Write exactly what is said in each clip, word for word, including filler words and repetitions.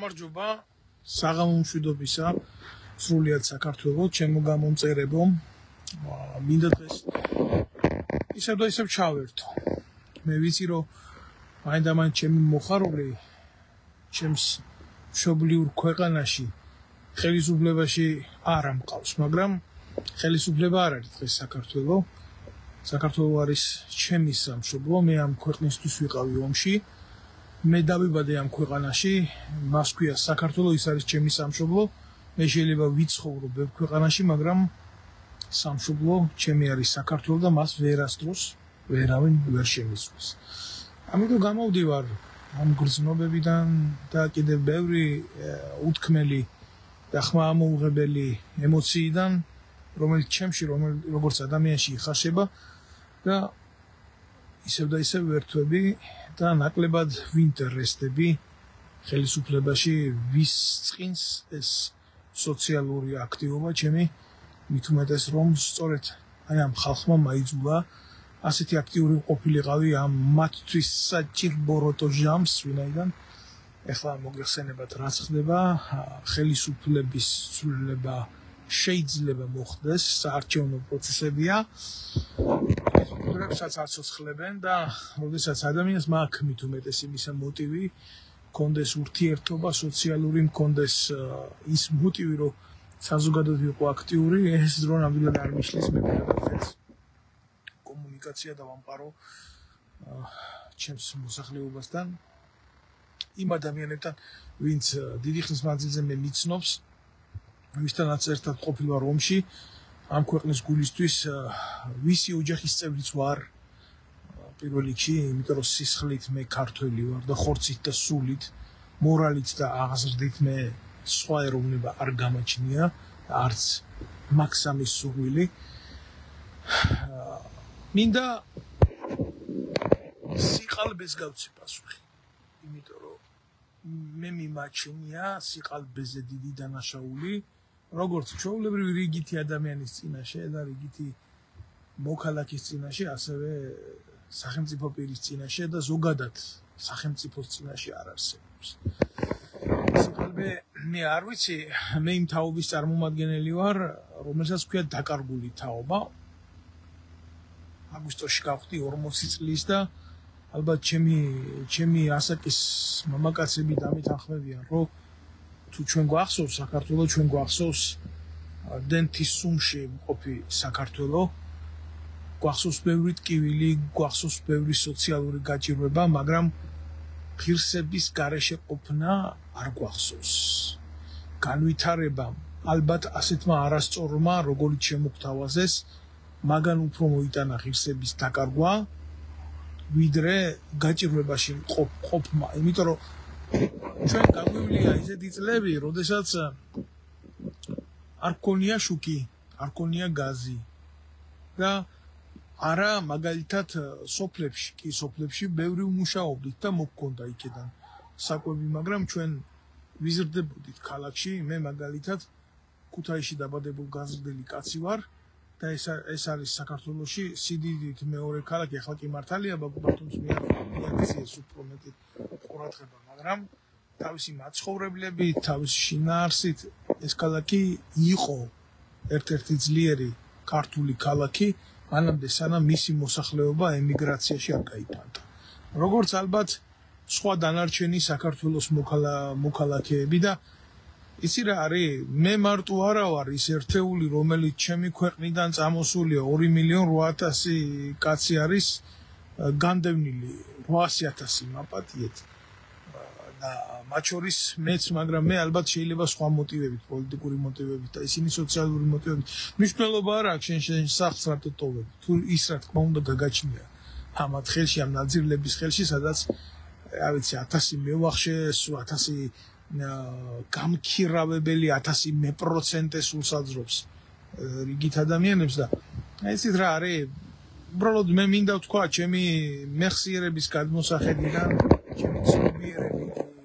გამარჯობა საღამომშვიდობისა სრულიად საქართველოს ჩემო გამომწერებო მინდა დღეს ისევ და ისევ ჩავერთო მე ვიცი რომ მაინდამაინც ჩემი მოხარული ჩემს მშობლიურ ქვეყანაში ხელისუფლებაში არ ამყავს მაგრამ ხელისუფლება არ არის დღეს საქართველოს საქართველოს არის ჩემი სამშობლო მე ამ ქვეყნისთვის ვიყავი ომში მე დავიბადე ამ ქვეყანაში მას ქვია საქართველოს ის არის ჩემი სამშობლო მე შეიძლება ვიცხოვრო ბევრ ქვეყანაში მაგრამ სამშობლო ჩემი არის საქართველოს და მას ვერასდროს ვერავინ ვერ შემისვლის ამიტომ გამოვდივარ ამ გრძნობებიდან და კიდევ ბევრი უთქმელი და ხმამოუღებელი ემოციიდან რომელიც ჩემში როგორც ადამიანში იხაშება და ისევ და ისევ ვერთვები და ნაკლებად ვინტერესდები ხელისუფლებაში ვის წინს ეს სოციალური აქტივობა ჩემი მით უმეტეს რომ სწორედ აი ამ ხალხმა მაიძულა ასეთი აქტიური ყოფილიყავი ამ მათთვის საჭირბოროტო ჟამს ვინაიდან ეხლა მოგეხსენებათ რაც ხდება ხელისუფლების ცვლილება შეიძლება მოხდეს საარჩევნო პროცესებია როდესაც აცოცხლებენ და როდესაც ადამიანს მაქვს მით უმეტეს იმისა მოტივი კონდეს ურთიერთობა სოციალური მქონდეს ის მოტივი რომ საზოგადოებრივ ვიყო აქტიური ეს დრო ნამდვილად არ მიშლის მე გადაგწეს კომუნიკაცია და ვამყარო ჩემს მოსახლეობასთან იმ ადამიანებთან ვინც დიდი ხნის მანძილზე მე მიცნობს ვისთანაც ერთად ყოფილვარ ომში ამ ქვეყნის გულისთვის ვისი ოჯახის წევრიც ვარ პირველ რიგში იმიტომ რომ სისხლით მე ქართველი ვარ და ხორცით და სულით მორალით და აღზრდით მე სხვა ეროვნება არ გამაჩნია არც მაქვს ამის სურვილი მინდა სიყალბეს გავცე პასუხი იმიტომ რომ მე მიმაჩნია სიყალბეზე დიდი დანაშაული როგორც ჩვეულებრივი რიგითი ადამიანის წინაშე და რიგითი მოქალაქის წინაშე ასევე სახელმწიფო პირის წინაშე და ზოგადად სახელმწიფოს წინაშე არ არსებობს სიყალბე მე არ ვიცი მე იმ თაობის წარმომადგენელი ვარ რომელსაც ქვია დაკარგული თაობა აგვისტოში გავხდი ორმოცი წლის და ალბათ ჩემი ჩემი ასაკის მამაკაცები დამეთანხმებიან რომ თუ ჩვენ გვახსოვს საქართველოს ჩვენ გვახსოვს დენთის სუმში მყოფი საქართველოს გვახსოვს ბევრი ტკივილი გვახსოვს ბევრი სოციალური გაჭირვება მაგრამ ღირსების გარეშე ყოფნა არ გვახსოვს განვითარება ალბათ ასეთმა არასწორმა როგორიც შემოგთავაზეს მაგან უფრო მოიტანა ღირსების დაკარგვა ვიდრე გაჭირვებაში ყოფნა იმიტომ რომ ჩვენ გაგვივლია ისეთი წლები როდესაც არ ქონია შუქი არ ქონია გაზი და არა მაგალითად სოფლებში კი სოფლებში ბევრი უმუშაობდით და მოგქონდა იქიდან საკვები მაგრამ ჩვენ ვიზრდებოდით ქალაქში მე მაგალითად ქუთაისში დაბადებულ გაზრდილი კაცი ვარ და ეს ეს არის საქართველოში სიდიდით მეორე ქალაქი ახლა კი მართალია ბატონს მიაქციეს უფრო მეტი ყურადღება მაგრამ თავისი მაცხოვრებლებით თავისი შინაარსით ეს ქალაქი იყო ერთ-ერთი ძლიერი ქართული ქალაქი მანამდე სანამ მისი მოსახლეობა ემიგრაციაში არ გაიფანტა როგორც ალბათ სხვა დანარჩენი საქართველოს მოქალაქეები და იცი რა არის მე მარტო არა ვარ ის ერთეული რომელიც ჩემი ქვეყნიდან წამოსულია ორი მილიონი რვა ათასი კაცი არის განდევნილი რვაასი ათასი მაპატიეთ და მათ შორის მეც მაგრამ მე ალბათ შეიძლება სხვა მოტივებით პოლიტიკური მოტივებით და ისინი სოციალური მოტივებით მნიშვნელობა არ აქვს შენ შენ სახლს რატო ტოვებ თუ ის რა თქმა უნდა გაგაჩნია ამათ ხელში ამ ნაძირლების ხელში სადაც რა ვიცი ათასი მევახშეს ათასი გამქირავებელი ათასი მეპროცენტე სულსაძრობს რიგით ადამიანებს და ესეთ რა არის უბრალოდ მე მინდა ვთქვა ჩემი მეხსიერების გადმოსახედიდან ჩემი ცნობიერების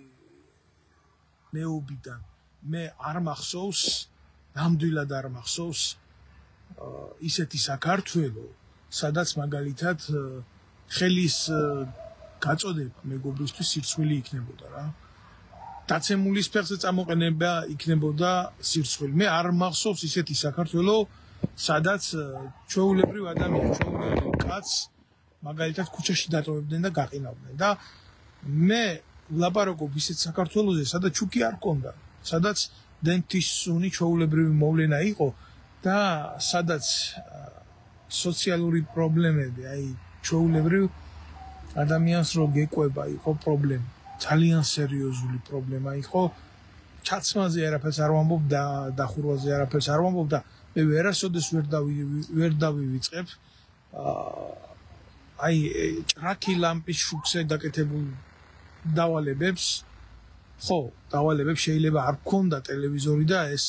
მეუბიდან მე არ მახსოვს ნამდვილად არ მახსოვს ისეთი საქართველოს სადაც მაგალითად ხელის გაწოდება მეგობრისთვის სირცხვილი იქნებოდა რა დაცემული სფეროზე წამოყენება იქნებოდა სირცხვილი. მე არ მახსოვს ისეთი საქართველო, სადაც ჩვეულებრივ ადამიანს, ჩვეულებრივ კაცს მაგალითად ქუჩაში დატოვებდნენ და გაყინავდნენ და მე ვლაპარაკობ ისეთ საქართველოზე, სადაც ჩუქი არ ჰქონდა, სადაც დენტის სუნი ჩვეულებრივი მოვლენა იყო და სადაც სოციალური პრობლემები, აი ჩვეულებრივ ადამიანს რო გეკვება იყო პრობლემა, ძალიან სერიოზული პრობლემა იყო. ჩაცმაზე არაფერს არ ვამბობ და დახურვაზე არაფერს არ ვამბობ და მე ვერასოდეს ვერ დავი ვერ დავივიწყებ აი ჭრაკი ლამპის შუქზე დაკეთებულ დავალებებს. ხო, დავალებებს შეიძლება არ გქონდა ტელევიზორი და ეს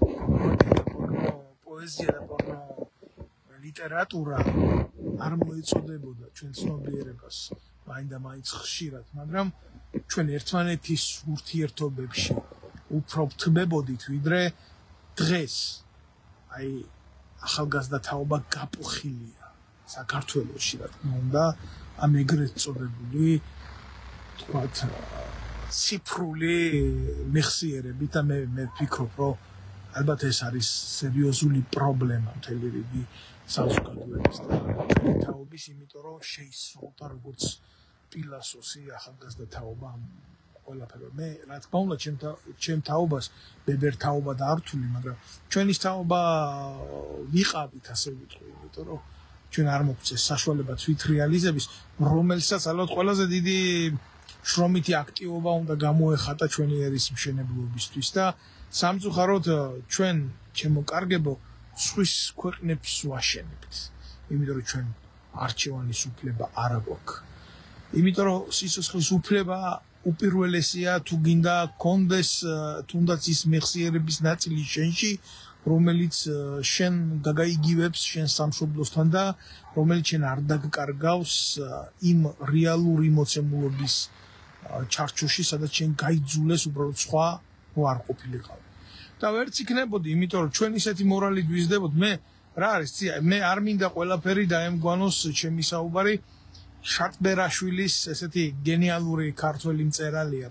პოეზია და პორნო ლიტერატურა არ მოეწოდებოდა ჩვენ ცნობიერებას მაინდა მაინც ხშირად, მაგრამ ჩვენ ერთმანეთის ურთიერთობებში უფრო ვთმებოდით ვიდრე დღეს. აი ახალგაზრდა თაობა გაპუხილია საქართველოში, რა თქმა უნდა, ამ ეგრეთ წოდებული თქვათ ციფრული მეხსიერებით და მე მე ვფიქრობ, რომ ალბათ ეს არის სერიოზული პრობლემა მთელი რიგი საზოგადოების და თაობის, იმიტომ რომ შეისრულდა როგორც პილასოსი ახალგაზრდა თაობა ამ ყველაფერს. მე რა თქმა უნდა ჩემ ჩემ თაობას ბებერ თაობა და არ ვთვლი, მაგრამ ჩვენის თაობა ვიყავით, ასე ვიტყვი, იმიტომ რომ ჩვენ არ მოგვწეს საშუალება თვითრეალიზების, რომელსაც ალბათ ყველაზე დიდი შრომითი აქტივობა უნდა გამოეხატა ჩვენი ერის მშენებლობისთვის და სამწუხაროდ ჩვენ ჩემო კარგებო სხვის ქვეყნებს ვაშენებთ, იმიტომ რომ ჩვენ არჩევანის უფლება არ გვაქვს. იმიტომ რომ სიცოცხლის უფლება უპირველესია თუ გინდა კონდეს თუნდაც ის მეხსიერების ნაწილი შენში, რომელიც შენ გაგაიგივებს შენ სამშობლოსთან და რომელიც შენ არ დაგკარგავს იმ რეალური მოცემულობის ჩარჩოში, სადაც შენ გაიძულეს უბრალოდ სხვა არ ყოფილიყავ. და ვერც იქნებოდი, იმიტომ რომ ჩვენ ისეთი მორალით ვიზრდებოდ, მე რა არის, მე არ მინდა ყველაფერი დაემგვანოს ჩემი საუბარი შატბერაშვილის ესეთი გენიალური ქართველი მწერალია.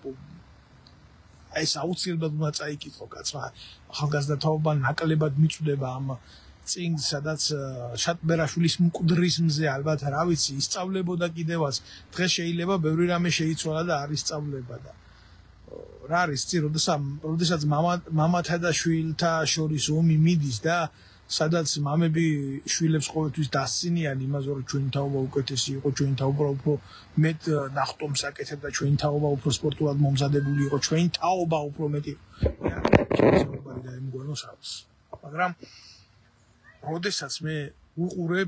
აი ეს აუცილებლად უნდა წაიკითხო კაცმა. ახალგაზრდა თაობა ნაკლებად მიწვდება ამ წინგ, სადაც შატბერაშვილის მკვდრის მზე ალბათ რა ვიცი, ისწავლებოდა კიდევაც. დღეს შეიძლება ბევრი რამე შეიცვალა და არ ისწავლება და რა არის, წი, როდესაც როდესაც მამათა და შვილთა შორის ომი მიდის და სადაც მამები შვილებს ყოველთვის დასცინიან იმაზე, რომ ჩვენი თაობა უკეთესი იყო, ჩვენი თაობა უფრო მეტ ნახტომს აკეთებდა, ჩვენი თაობა უფრო სპორტულად მომზადებული იყო, ჩვენი თაობა უფრო მეტი იყო და იმგვაროს არის. მაგრამ როდესაც მე უყურებ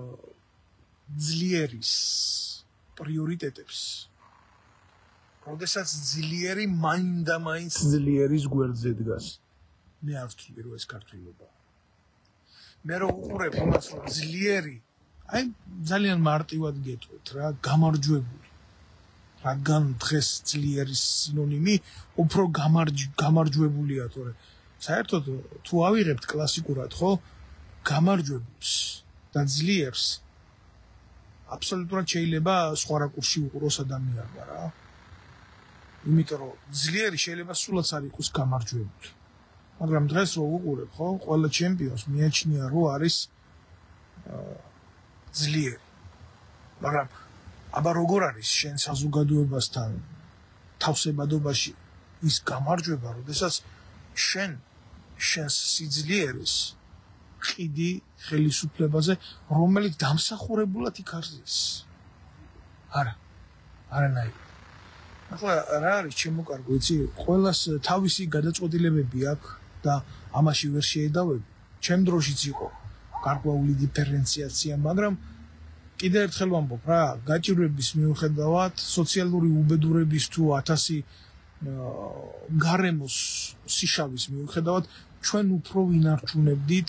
ძლიერის პრიორიტეტებს, როდესაც ძლიერი მაინდა მაინც ძლიერის გვერდზე დგას, მე არ ვთვლი, რომ ეს ქართულობაა. მე რო უყურებ იმას, რომ ძლიერი, აი ძალიან მარტივად გეტყვით რა, გამარჯვებული. რადგან დღეს ძლიერის სინონიმი უფრო გამარჯვებულია, თორე საერთოდ თუ ავიღებთ კლასიკურად, ხო, გამარჯვებულს და ძლიერს აბსოლუტურად შეიძლება სხვა რაკურსში უყუროს ადამიანმა რა. იმიტომ რომ ძლიერი შეიძლება სულაც არ იყოს გამარჯვებული. მაგრამ დღეს რო უყურებ, ხო, ყველა ჩემპიონს მიაჩნია, რომ არის ძლიერი. მაგრამ აბა როგორ არის შენ საზოგადოებასთან თავსებადობაში ის გამარჯვება, როდესაც შენ შენს სიძლიერეს ყიდი ხელისუფლებაზე, რომელიც დამსახურებულად იქარზეს. არა, არანაირად. ახლა რა არის ჩემო კარგო, იცი, ყველას თავისი გადაწყვეტილებები აქვს და ამაში ვერ შეედავები. ჩემ დროშიც იყო გარკვეული დიფერენციაცია, მაგრამ კიდევ ერთხელ ვამბობ რა, გაჭირვების მიუხედავად, სოციალური უბედურების თუ ათასი გარემოს სიშავის მიუხედავად, ჩვენ უფრო ვინარჩუნებდით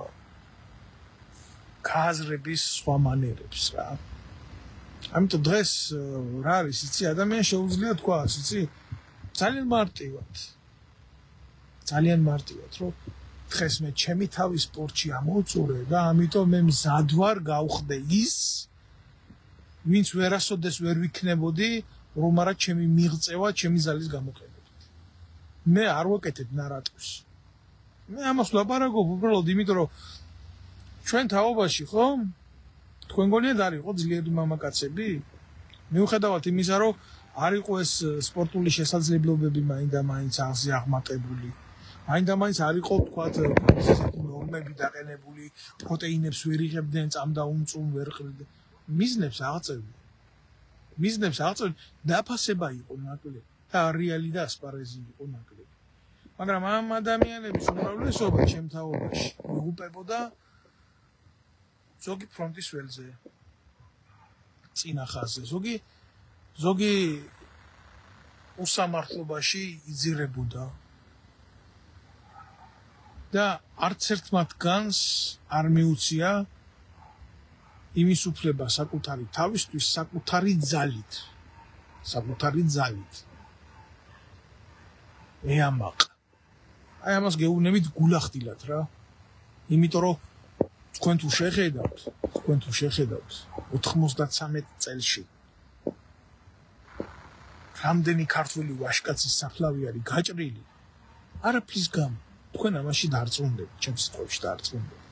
გააზრების სხვა მანერებს რა. ამიტომ დღეს რა არის, იცი, ადამიანს შეუძლია თქვას, იცი, ძალიან მარტივად. ძალიან მარტივად, რომ დღეს მე ჩემი თავის სპორტში ამოვწურე და ამიტომ მე მზად ვარ გავხდე ის, ვინც ვერასოდეს ვერ ვიქნებოდი, რომ არა ჩემი მიღწევა, ჩემი ზალის გამოყენებით. მე არ ვაკეთებ ნარატივს. მე ამას ვლაპარაკობ უბრალოდ იმიტომ რომ ჩვენ თაობაში ხო? თქვენ გონიათ არ იყო ძლიერი მამაკაცები? მიუხედავად იმისა რომ არ იყო ეს სპორტული შესაძლებლობები მაინდა მაინც აღზე აღმატებული. მაინდა მაინც არ იყო თქვათ ესეთი ნორმები დაყენებული, პროტეინებს ვერ იღებდნენ, წამდა უმწვიმ ვერ ყრიდნენ. მიზნებს აღწევდნენ. მიზნებს აღწევდნენ, დაფასება იყო ნაკლები და რეალი და ასპარეზი იყო ნაკლები. მაგრამ ამ ადამიანების უმრავლესობა ჩემ თაობაში იღუპებოდა ზოგი ფრონტის ველზე. წინა ხაზზე, ზოგი ზოგი უსამართლობაში იძირებოდა. და არც ერთ მათგანს არ მიუწია იმის უფლება საკუთარი თავისთვის, საკუთარი ძალით. საკუთარი ძალით. ეამაყ. აი ამას გეუბნებით გულახდილად რა. იმიტომ რომ თქვენ თუ შეხედავთ, თქვენ თუ შეხედავთ ოთხმოცდათსამეტ წელში რამდენი ქართული ვაჟკაცის საფლავი არის გაჭრილი. არაფრის გამო თქვენ ამაში დარწმუნდებით, ჩემს სიტყვებში დარწმუნდებით.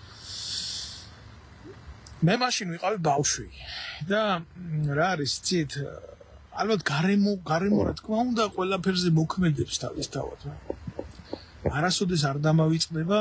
მე მაშინ ვიყავი ბავშვი და რა არის ცით ალბათ გარემო გარემო რა თქმა უნდა ყველაფერზე მოქმედებს თავის თავად რა. არასოდეს არ დამავიწყდება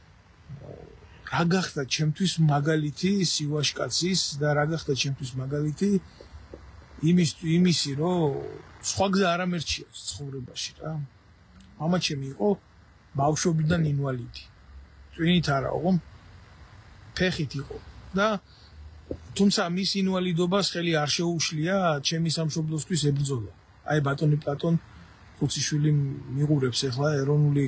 რა გახდა ჩემთვის მაგალითი სივაშკაცის და რა გახდა ჩემთვის მაგალითი იმის იმისი რომ სხვა გზა არ ამერჩიებს ცხოვრებაში რა. მამა ჩემი იყო ბავშვობიდან ინვალიდი. ტვინით არა, ოღონ ფეხით იყო და თუმცა მის ინვალიდობას ხელი არ შეუშლია ჩემი სამშობლოსთვის ებრძოლა. აი ბატონი პლატონ ხუციშვილი მიღურებს ახლა ეროვნული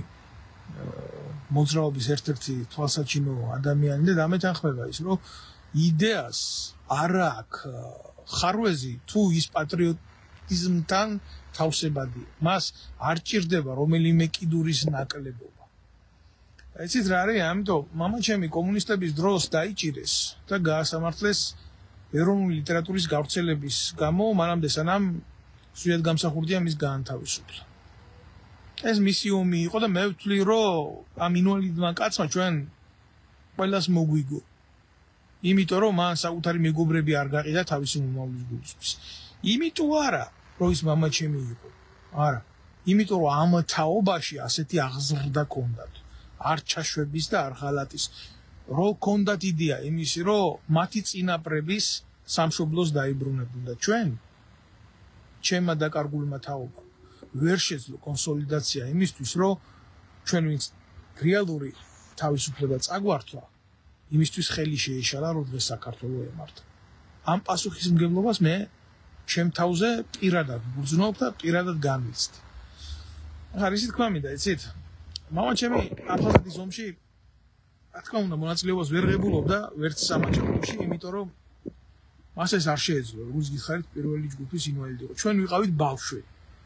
მოძრაობის ერთ-ერთი თვალსაჩინო ადამიანი და დამეთანხმება ის რომ იდეას არ აქვს ხარვეზი თუ ის პატრიოტიზმთან თავსებადია. მას არ ჭირდება რომელიმე კიდურის ნაკლებობა. იცით რა არის? ამიტომ მამა ჩემი კომუნისტების დროს დაიჭირეს და გაასამართლეს ეროვნული ლიტერატურის გავრცელების გამო, მანამდე სანამ სულიად გამსახურდია მის გაანთავისუფლა. ეს მისი ომი იყო და მე ვთვლი რომ ამ ინვალიდმა კაცმა ჩვენ ყველას მოგვიგო. იმიტომ რომ მან საკუთარი მეგობრები არ გაყიდა თავისი მომავლის გულისთვის. იმიტომ არა რომ ის მამა ჩემი იყო. არა. იმიტომ რომ ამ თაობაში ასეთი აღზრდა ჰქონდათ. არ ჩაშვების და არ ღალატის. რო ჰქონდათ იდეა იმისი რომ მათი წინაპრების სამშობლოს დაიბრუნებდნენ და ჩვენ ჩემმა დაკარგულმა თაობა ვერ შეძლო კონსოლიდაცია იმისთვის რომ ჩვენ ვინც რეალური თავისუფლება წაგვართვა იმისთვის ხელი შეეშალა რომ დღეს საქართველოს ემართა. ამ პასუხისმგებლობას მე ჩემ თავზე პირადად ვგრძნობ და პირადად განვიცდი. ახლა ისე თქვა მინდა, იცით? მამა ჩემი აფხაზეთის ომში რა თქმა უნდა მონაწილეობას ვერ ღებულობდა ვერც სამაჯაყოში, იმიტომ რომ მას ეს არ შეეძლო, როგორც გითხარით, პირველი ჯგუფის ინვალიდი იყო. ჩვენ ვიყავით ბავშვი.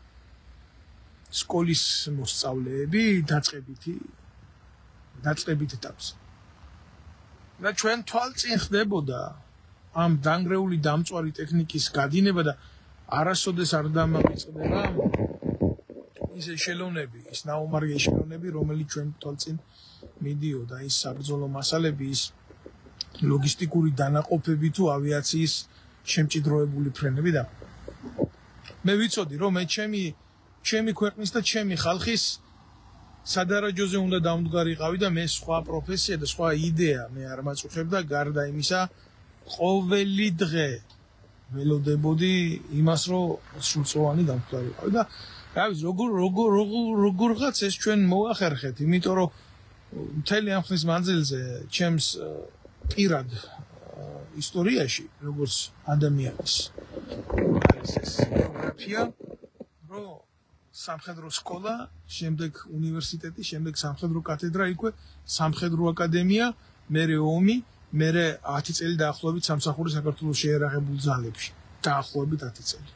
სკოლის მოსწავლეები დაწყებითი დაწყებით ეტაპზე. და ჩვენ თვალწინ ხდებოდა ამ დანგრეული დამწვარი ტექნიკის გადინება და არასოდეს არ დამავიწყდება ის ეშელონები, ის ნაომარი ეშელონები, რომელიც ჩვენ თვალწინ მიდიოდა, ის საბრძოლო მასალები, ის ლოგისტიკური დანაყოფები თუ ავიაციის შემჭიდროებული ფრენები და მე ვიცოდი რომ მე ჩემი ჩემი ქვეყნის და ჩემი ხალხის სადარაჯოზე უნდა დამდგარიყავი და მე სხვა პროფესია და სხვა იდეა მე არ მაწუხებდა გარდა იმისა ყოველი დღე ველოდებოდი იმას რომ სრულწლოვანი დამდგარიყავი და რა ვიცი როგორ როგორ როგორღაც ეს ჩვენ მოახერხეთ იმიტომ რომ მთელი ამ ხნის მანძილზე ჩემს პირად ისტორიაში როგორც ადამიანის არის ეს ბიოგრაფია რომ სამხედრო სკოლა, შემდეგ უნივერსიტეტი, შემდეგ სამხედრო კათედრა იქვე, სამხედრო აკადემია, მერე ომი, მერე ათი წელი დაახლოებით სამსახური საქართველოს შეერაღებულ ძალებში. დაახლოებით ათი წელი.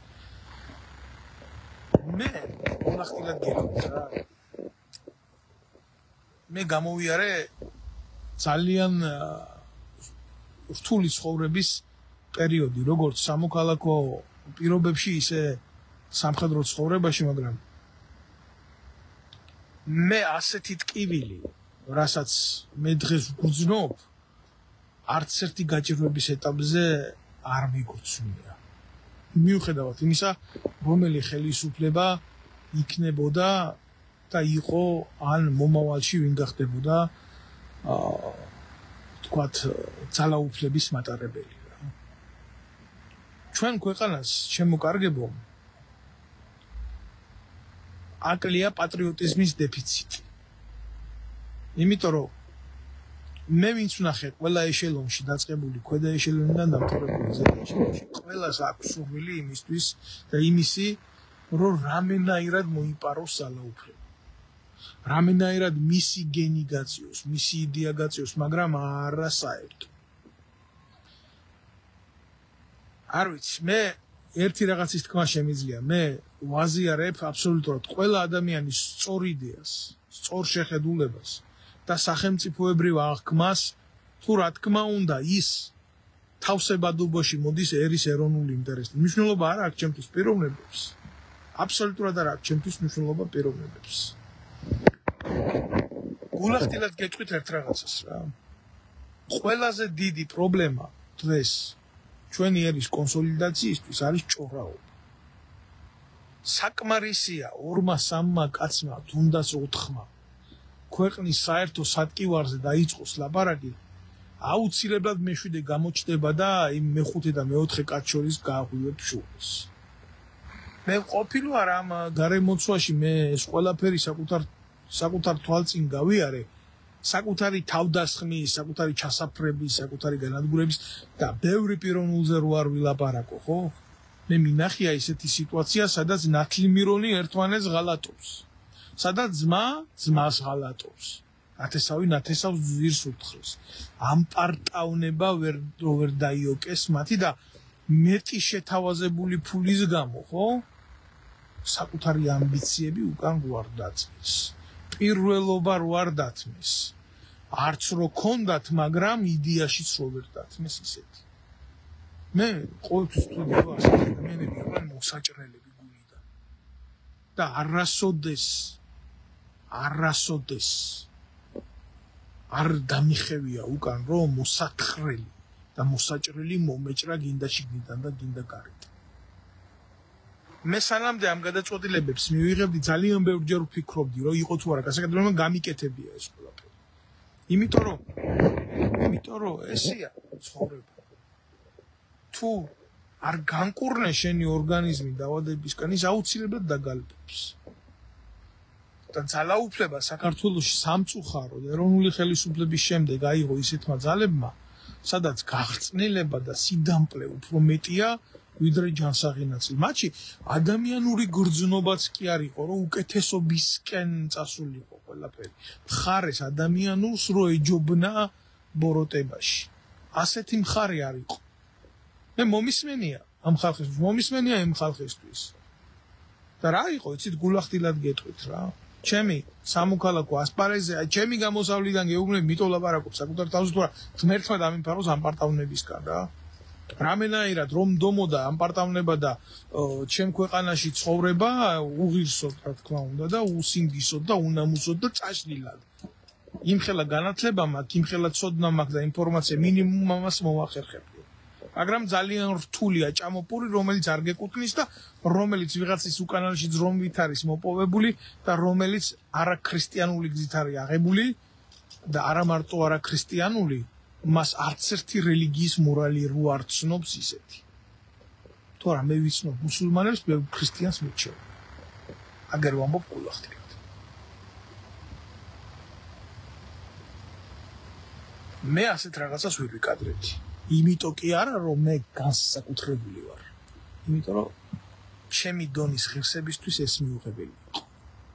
მე მონახილად გეუბნები რა. მე გამოვიარე ძალიან რთული ცხოვრების პერიოდი, როგორც სამოქალაქო პირობებში, ისე სამხედრო ცხოვრებაში, მაგრამ მე ასეთი ტკივილი, რასაც მე დღეს ვგრძნობ, არც ერთი გაჭირვების ეტაპზე არ მიგვრცნია. მიუხედავად იმისა, რომელი ხელისუფლება იქნებოდა და იყო ან მომავალში ვინ გახდებოდა აა თქვათ ძალაუფლების მატარებელი. ჩვენ ქვეყანას შემოკარგებო აკლია პატრიოტიზმის დეფიციტი. იმიტომ რომ მე ვინც ვნახე ყველა ეშელონში დაწყებული ქვედა ეშელონიდან დამთავრებული ზედა ეშელონში ყველას აქვს სურვილი იმისთვის და იმისი რომ რამენაირად მოიპაროს ძალაუფლება. რამენაირად მისი გენი გაწიოს, მისი იდეა გაწიოს, მაგრამ არა საერთო. არ ვიცი, მე ერთი რაღაცის თქმა შემიძლია, მე ვაზიარებ აბსოლუტურად ყველა ადამიანის სწორ იდეას, სწორ შეხედულებას და სახელმწიფოებრივ აღქმას, თუ რა თქმა უნდა ის თავსებადობაში მოდის ერის ეროვნული ინტერესი. მნიშვნელობა არ აქვს ჩემთვის პიროვნებებს. აბსოლუტურად არ აქვს ჩემთვის მნიშვნელობა პიროვნებებს. გულახდილად გეტყვით ერთ რაღაცას რა. ყველაზე დიდი პრობლემა დღეს ჩვენი ერის კონსოლიდაციისთვის არის ჭორაობა. საკმარისია ორმა სამმა კაცმა, თუნდაც ოთხმა ქვეყნის საერთო სატკივარზე დაიწყოს ლაპარაკი, აუცილებლად მეშვიდე გამოჩნდება და იმ მეხუთე და მეოთხე კაც შორის გააღვივებ შუას. მე ყოფილი ვარ ამ გარემოცვაში, მე ეს ყველაფერი საკუთარ საკუთარ თვალწინ გავიარე, საკუთარი თავდასხმის, საკუთარი ჩასაფრების, საკუთარი განადგურების და ბევრი პიროვნულზე რო არ ვილაპარაკო, ხო? მე მინახია ისეთი სიტუაცია, სადაც ნათლიმირონი ერთმანეთს ღალატობს. სადაც ძმა ძმას ღალატობს. ნათესავი ნათესავს ძვირს უთხრეს. ამ პარტავნება ვერ ვერ დაიოკეს მათი და მეტი შეთავაზებული ფულის გამო, ხო? საკუთარი ამბიციები უკან გვარ დაწეს. პირველობა რო არ დათმეს. არც რო ქონდათ, მაგრამ იდეაშიც რო ვერ დათმეს ისეთი. მე ყოველთვის ვთვლი ასეთი ადამიანები იყვნენ მოსაჭრელები გულიდან. და არასოდეს არასოდეს არ დამიხევია უკან რომ მოსათხრელი და მოსაჭრელი მომეჭრა გინდა შიგნიდან და გინდა გარეთ. მე სანამდე ამ გადაწყვეტილებებს მივიღებდი ძალიან ბევრჯერ ვფიქრობდი რომ იყო თუ არა გასაკეთებელი გამიკეთებია ეს ყველაფერი. იმიტომ რომ იმიტომ რომ ესეა ცხოვრება. თუ არ განკურნე შენი ორგანიზმი დაავადებისგან ის აუცილებლად დაგალბებს. და ძალაუფლება საქართველოში სამწუხაროდ ეროვნული ხელისუფლების შემდეგ აიღო ისეთმა ძალებმა, სადაც გაღწნილება და სიდამპლე უფრო მეტია ვიდრე ჯანსაღი ნაწილი. მათში ადამიანური გრძნობაც კი არ იყო, რომ უკეთესობისკენ წასულიყო ყველაფერი. მხარეს ადამიანურს რო ეჯობნა ბოროტებაში. ასეთი მხარე არ იყო. მე მომისმენია ამ ხალხისთვის, მომისმენია იმ ხალხისთვის. და რა იყო, იცით, გულახდილად გეტყვით რა. ჩემი სამოქალაქო ასპარეზზე, ჩემი გამოსავლიდან გეუბნები, მიტო ლაპარაკობ საკუთარ თავზე თუ რა ღმერთმა დამიფაროს ამ პარტავნებისგან რა. რამენაირად რომ დომოდა ამ პარტავნება და ჩემ ქვეყანაში ცხოვრება უღირსოდ რა თქმა უნდა და უსინდისოდ და უნამუსოდ და წაშლილად. იმხელა განათლება მაქვს, იმხელა ცოდნა მაქვს და ინფორმაცია მინიმუმ ამას მოვახერხებ. მაგრამ ძალიან რთულია ჭამოპური, რომელიც არ გეკუთვნის და რომელიც ვიღაცის უკანალში ძრომვით არის მოპოვებული და რომელიც არაქრისტიანული გზით არის აღებული და არა მარტო არაქრისტიანული, მას არც ერთი რელიგიის მორალი რო არ ცნობს ისეთი. თორემ მე ვიცნობ მუსულმანებს, მე ქრისტიანს მიჩვევ. აგერ ვამბობ გულახდილად. მე ასეთ რაღაცას ვერ ვიკადრებდი. იმიტომ კი არა რომ მე განსაკუთრებული ვარ. იმიტომ რომ ჩემი დონის ღირსებისთვის ეს მიუღებელი იყო.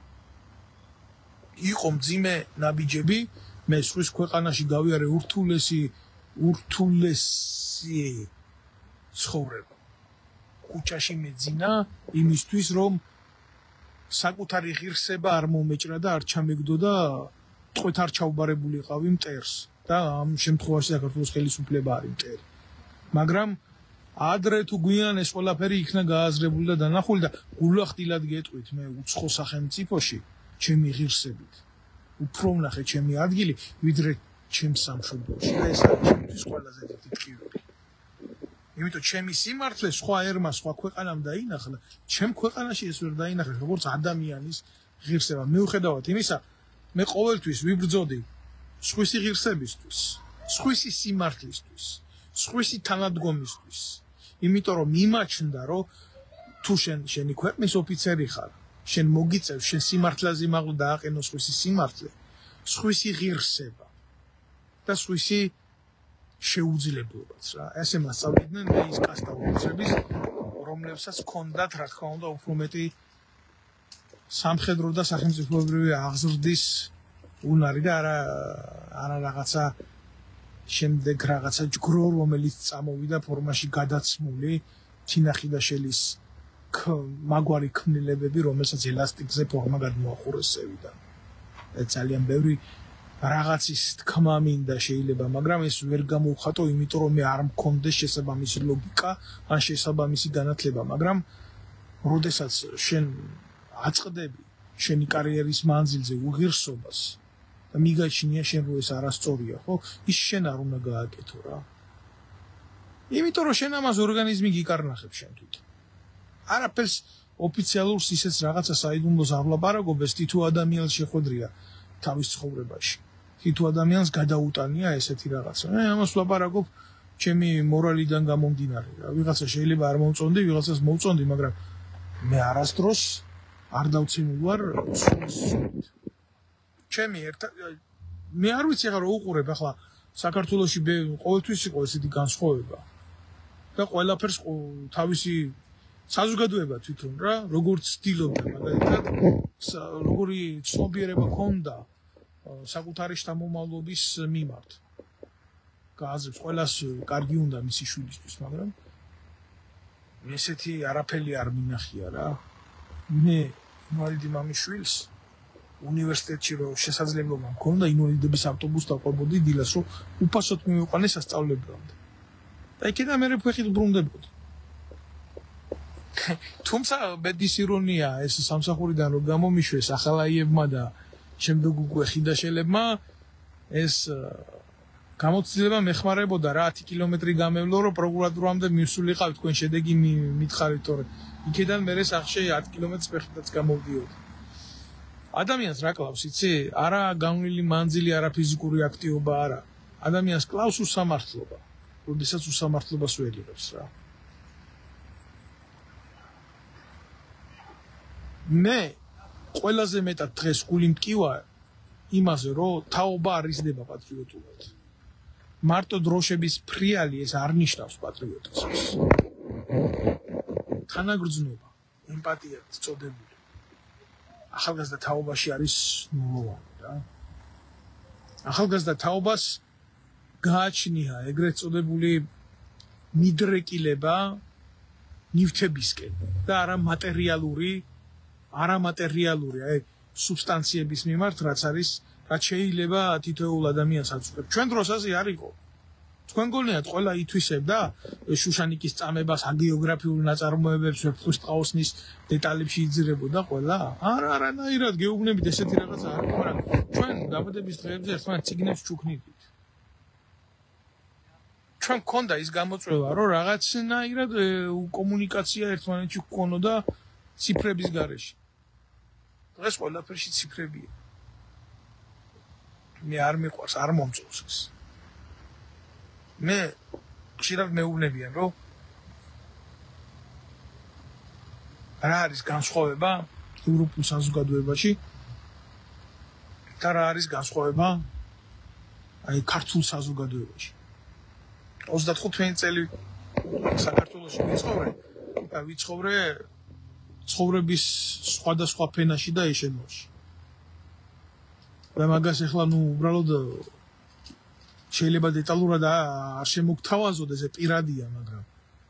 იყო მძიმე ნაბიჯები, მე სხვის ქვეყანაში გავიარე ურთულესი ურთულესი ცხოვრება. ქუჩაში მეძინა იმისთვის რომ საკუთარი ღირსება არ მომეჭრა და არ ჩამეგდო და ტყვეთ არ ჩაუბარებულიყავი მტერს. და ამ შემთხვევაში საქართველოს ხელისუფლება არის მტერი. მაგრამ ადრე თუ გვიან ეს ყველაფერი იქნა გააზრებული და დანახული და გულახდილად გეტყვით მე უცხო სახელმწიფოში ჩემი ღირსებით. უფრო ვნახე ჩემი ადგილი, ვიდრე ჩემს სამშობლოში. და ეს არის ჩემთვის ყველაზე დიდი ტკივილი. იმიტომ ჩემი სიმართლე სხვა ერმა, სხვა ქვეყანამ დაინახა, ჩემ ქვეყანაში ეს ვერ დაინახა, როგორც ადამიანის ღირსება. მიუხედავად იმისა, მე ყოველთვის ვიბრძოდი სხვისი ღირსებისთვის, სხვისი სიმართლისთვის, სხვისი თანადგომისთვის. იმიტომ რომ მიმაჩნდა, რომ თუ შენ შენი ქვეყნის ოფიცერი ხარ, შენ მოგიწევს შენ სიმართლეზე მაღლა დააყენო სხვისი სიმართლე, სხვისი ღირსება და სხვისი შეუძლებელობაც რა. ესე მასწავლიდნენ მე ის კასტა ოფიცრების, რომლებსაც ჰქონდათ რა თქმა უნდა უფრო მეტი სამხედრო და სახელმწიფოებრივი აღზრდის უნარი და არა არა რაღაცა შემდეგ რაღაცა ჯგრო, რომელიც წამოვიდა ფორმაში გადაცმული თინახიდაშელის მაგვარი ქმნილებები, რომელსაც ელასტიკზე ფორმა გადმოახურეს წევიდან. ძალიან ბევრი რაღაცის თქმა მინდა შეიძლება, მაგრამ ეს ვერ გამოვხატო, იმიტომ რომ მე არ მქონდეს შესაბამისი ლოგიკა, ან შესაბამისი განათლება, მაგრამ როდესაც შენ აწყდები შენი კარიერის მანძილზე უღირსობას და მიგაჩნია შენ რომ ეს არასწორია, ხო? ის შენ არ უნდა გააკეთო რა. იმიტომ რომ შენ ამას ორგანიზმი გიკარნახებს შენ თვითონ. არაფერს ოფიციალურს ისეც რაღაცა საიდუმლოს არ ვლაპარაკობ, ეს თითო ადამიანს შეხვედრია თავის ცხოვრებაში. თითო ადამიანს გადაუტანია ესეთი რაღაცა. მე ამას ვლაპარაკობ ჩემი მორალიდან გამომდინარე რა. ვიღაცა შეიძლება არ მომწონდი, ვიღაცას მოვწონდი, მაგრამ მე არასდროს არ დავცემულ ვარ სულით. ჩემი ერთ მე არ ვიცი ახლა რა უყურებ ახლა საქართველოში ყოველთვის იყო ესეთი განსხვავება და ყველაფერს თავისი საზოგადოება თვითონ რა როგორც ცდილობდა მაგალითად როგორი ცნობიერება ჰქონდა საკუთარი შთამომავლობის მიმართ გააზრებს ყველას კარგი უნდა მისი შვილისთვის მაგრამ ესეთი არაფერი არ მინახია რა მე ინვალიდი მამის შვილს უნივერსიტეტში რომ შესაძლებლობა მქონდა ინვალიდების ავტობუსს დავყვებოდი დილას რომ უფასოდ მივიყვანე სასწავლებლამდე და იქიდან მე ფეხით ბრუნდებოდი თუმცა ბედის ირონია ეს სამსახურიდან რომ გამომიშვეს ახალაიებმა და შემდეგ უკვე ხიდაშელებმა ეს გამოცდილება მეხმარებოდა რა ათი კილომეტრი გამევლო რომ პროკურატურამდე მივსულიყავ თქვენ შედეგი მითხარით თორე იქიდან მე სახში ათი კილომეტრს ფეხითაც გამოვდიოდი ადამიანს რა კლავს იცი არა განვლილი მანძილი არა ფიზიკური აქტივობა არა ადამიანს კლავს უსამართლობა როდესაც უსამართლობას ვერ იღებს რა მე ყველაზე მეტად დღეს გული მტკივა იმაზე რომ თაობა არ იზრდება პატრიოტულად მარტო დროშების ფრიალი ეს არ ნიშნავს პატრიოტიზმს თანაგრძნობა ემპათია წოდებული ახალგაზრდა თაობაში არის ნულოვანი რა ახალგაზრდა თაობას გააჩნია ეგრეთ წოდებული მიდრეკილება ნივთებისკენ და არა მატერიალური არა მატერიალური აი სუბსტანციების მიმართ რაც არის რაც შეიძლება თითოეულ ადამიანს აწუხებს ჩვენ დროს ასე არ იყო თქვენ გონიათ ყველა ითვისებდა შუშანიკის წამებას აგეოგრაფიულ ნაწარმოებებს ვეფხვის ტყაოსნის დეტალებში იძირებოდა ყველა არა არანაირად გეუბნებით ესეთი რაღაცა არ იყო მაგრამ ჩვენ დაბადების დღეებზე ერთმანეთს ციგნებს ჩუქნიდით ჩვენ გქონდა ის გამოწვევა რომ რაღაცნაირად კომუნიკაცია ერთმანეთში გქონოდა ციფრების გარეშე დღეს ყველაფერში ციფრებია მე არ მიყვარს არ მომწონს ეს მე ხშირად მეუბნებიან რომ რა არის განსხვავება ევროპულ საზოგადოებაში და რა არის განსხვავება აი ქართულ საზოგადოებაში ოცდათხუთმეტი წელი საქართველოში ვიცხოვრე და ვიცხოვრე ცხოვრების სხვადასხვა ფენაში და ეშენოში და მაგას ახლა ნუ უბრალოდ შეიძლება დეტალურად არ შემოგთავაზოთ ეს პირადია მაგრამ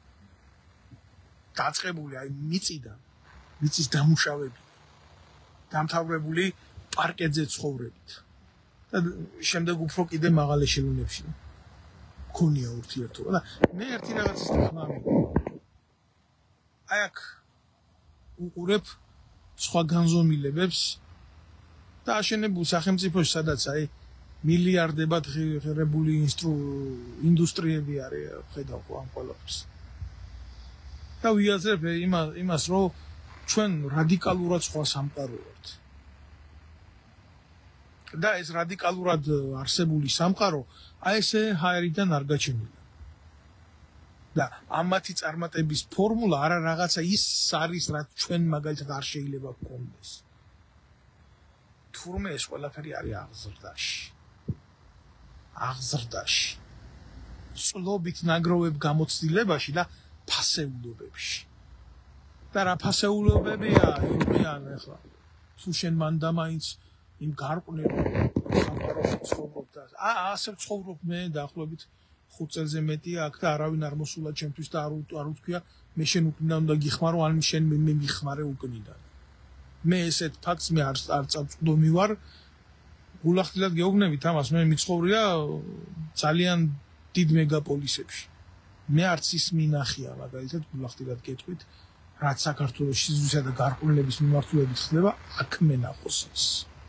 დაწყებული აი მიწიდან მიწის დამუშავებით დამთავრებული პარკეთზე ცხოვრებით და შემდეგ უფრო კიდე მაღალ ეშელონებში მქონია ურთიერთობა და მე ერთი რაღაცის თქმა მინდა აი აქ უყურებ სხვა განზომილებებს და აშენებულ სახელმწიფოში, სადაც აი მილიარდებად ღირებული ინდუსტრიები არის, ხედავ ხო ამ ყველაფერს. და ვიაზრებ იმას, რომ ჩვენ რადიკალურად სხვა სამყარო ვართ. და ეს რადიკალურად არსებული სამყარო აი ესე ჰაერიდან არ გაჩენილა. და ამათი წარმატების ფორმულა არა რაღაცა ის არის, რაც ჩვენ მაგალითად არ შეიძლება გქონდეს. თურმე ეს ყველაფერი არის აღზრდაში. აღზრდაში. წლობით ნაგროვებ გამოცდილებაში და ფასეულობებში. და რა ფასეულობებია, იყიან ახლა. თუ შენ მანდა მაინც იმ გარყვნილ სამყაროში ცხოვრობ და აა ასე ცხოვრობ მე დაახლოებით ხუთ წელზე მეტია აქ და არავინ არ მოსულა ჩემთვის და არ არ უთქვია მე შენ უკნიდან უნდა გიხმარო ან შენ მე მიხმარე უკნიდან. მე ესეთ ფაქტს მე არ არ წავწვდომი ვარ. გულახდილად გეუბნებით ამას, მე მიცხოვრია ძალიან დიდ მეგაპოლისებში. მე არც ის მინახია მაგალითად გულახდილად გეტყვით, რაც საქართველოს სიზუსტისა და გარყვნილების მიმართულებით ხდება, აქ მენახოს ეს.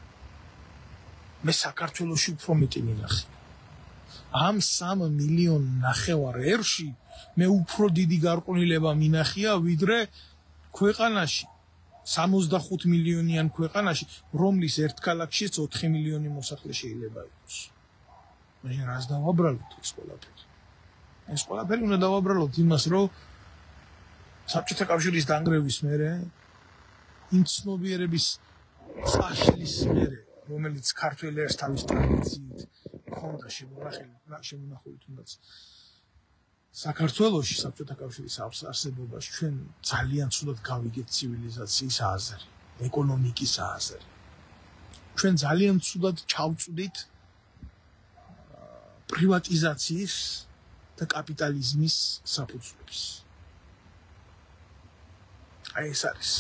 მე საქართველოში უფრო მეტი მინახია. ამ სამ მილიონ ნახევარ ერში მე უფრო დიდი გარყვნილება მინახია, ვიდრე ქვეყანაში სამოცდახუთ მილიონიან ქვეყანაში, რომლის ერთ ქალაქშიც ოთხი მილიონი მოსახლე შეიძლება იყოს. მაგრამ რას დავაბრალოთ ეს ყველაფერი? ეს ყველაფერი უნდა დავაბრალოთ იმას, რომ საბჭოთა კავშირის დანგრევის მერე იმ ცნობიერების წაშლის მერე, რომელიც ქართველებს თავის ტრადიციით ჰქონდა შემონახული, შემონახული თუნდაც საქართველოში საბჭოთა კავშირის არსებობაში ჩვენ ძალიან ცუდად გავიგეთ ცივილიზაციის აზრი, ეკონომიკის აზრი. ჩვენ ძალიან ცუდად ჩავწვდით პრივატიზაციის და კაპიტალიზმის საფუძვლებს. აი ეს არის.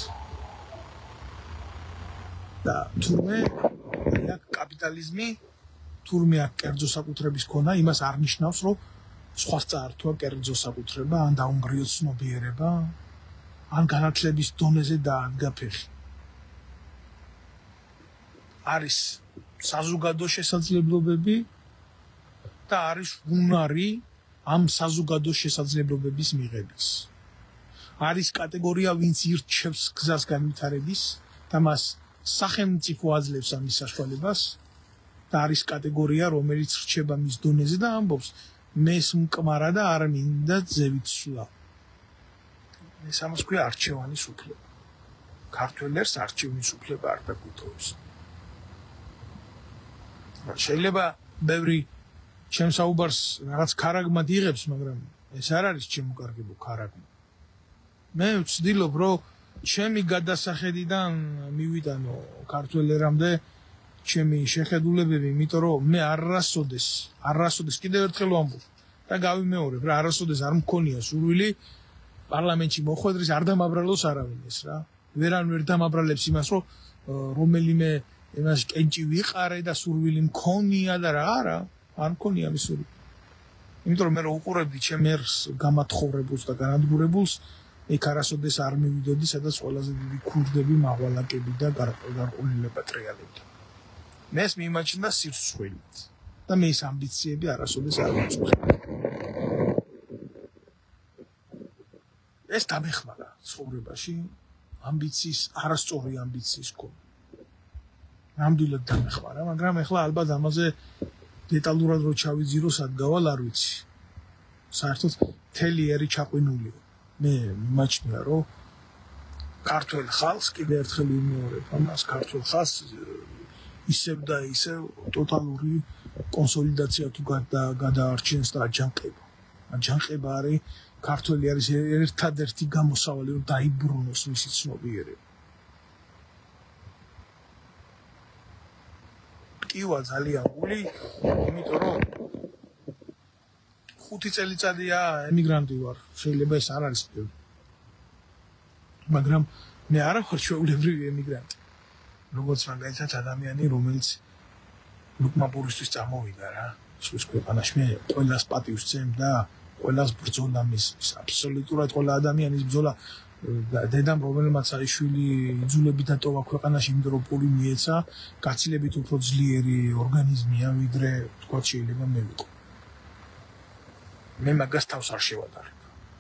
და თურმე აქ კაპიტალიზმი, თურმე აქ კერძო საკუთრების ქონა, იმას არ ნიშნავს, რომ სხვა წაართვა კერძო საკუთრება, ან დაუნგრიო ცნობიერება, ან განათლების დონეზე დაადგა ფეხი. არის საზოგადო შესაძლებლობები და არის უნარი ამ საზოგადო შესაძლებლობების მიღების. არის კატეგორია, ვინც ირჩევს გზას განვითარების და მას სახელმწიფო აძლევს ამის საშუალებას და არის კატეგორია, რომელიც რჩება მის დონეზე და ამბობს მეს მკმარა და არ მინდა ზევით სვლა. ეს ამას ქვია არჩევანის უფლება. ქართველებს არჩევნის უფლება არ დაგვითხოვს. შეიძლება ბევრი ჩემს საუბარს რაღაც ქარაგმად იღებს, მაგრამ ეს არ არის ჩემკარგებო ქარაგმა. მე ვცდილობ, რომ ჩემი გადასახედიდან მივიტანო ქართველერამდე ჩემი შეხედულებები, იმიტომ რომ მე არასოდეს, არასოდეს კიდევ ერთხელ ვამბობ და გავიმეორებ რა, არასოდეს არ მქონია სურვილი პარლამენტში მოხვედრის, არ დამაბრალოს არავინ ეს რა. ვერან ვერ დამაბრალებს იმას, რომ რომელიმე იმას კენჭი ვიყარე და სურვილი მქონია და რა არა, არ მქონია მის სურვილი. იმიტომ რომ მე რო უყურებდი ჩემ ერს გამათხოვრებულს და განადგურებულს, იქ არასოდეს არ მივიდოდი, სადაც ყველაზე დიდი ქურდები, მაღვალაკები და გარყვნილება ტრიალებდა. მე ეს მიმაჩნდა სირცხვილით და მე ეს ამბიციები არასოდეს არ მაწუხებდა. ეს დამეხმარა ცხოვრებაში ამბიციის, არასწორი ამბიციის ქონა. ნამდვილად დამეხმარა, მაგრამ ეხლა ალბათ ამაზე დეტალურად რო ჩავიძირო, სად გავალ არ ვიცი. საერთოდ მთელი ერი ჩაყვინულია. მე მიმაჩნია, რომ ქართულ ხალხს კიდევ ერთხელ ვიმეორებ, ამას ქართულ ხალხს ისევ და ისევ ტოტალური კონსოლიდაცია თუ გადაარჩენს და აჯანყება. აჯანყება არის ქართველი არის ერთადერთი გამოსავალი, რომ დაიბრუნოს მისი ცნობიერება. კივა ძალიან გული, იმიტომ რომ ხუთი წელიწადია ემიგრანტი ვარ, შეიძლება ეს არ არის ბევრი. მაგრამ მე არა ვარ ჩვეულებრივი ემიგრანტი. როგორც მაგალითად ადამიანი, რომელიც ლუკმაბურისთვის წამოვიდა რა, სულ ქვეყანაში მე ყველას პატივს ვცემ და ყველას ბრძოლა მისმის. აბსოლუტურად ყველა ადამიანის ბრძოლა დედამ რომელმაც აი შვილი იძულებით დატოვა ქვეყანაში, იმიტომ რომ პული მიეცა, გაცილებით უფრო ძლიერი ორგანიზმია, ვიდრე თქვა შეიძლება მე ვიყო. მე მაგას თავს არ შევადარებ.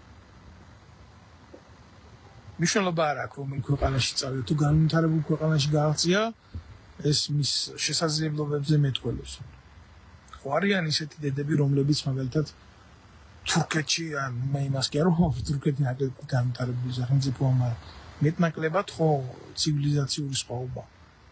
მნიშვნელობა არ აქვს, რომელ ქვეყანაში წავიდე, თუ განვითარებულ ქვეყანაში გააღწია, ეს მის შესაძლებლობებზე მეტყველებს. ხო არიან ისეთი დედები, რომლებიც მაგალითად თურქეთში, მე იმას კი არ ვამბობ, თურქეთი ნაკლები განვითარებული სახელმწიფოა, მაგრამ მეტნაკლებად ხო ცივილიზაციური სხვაობა.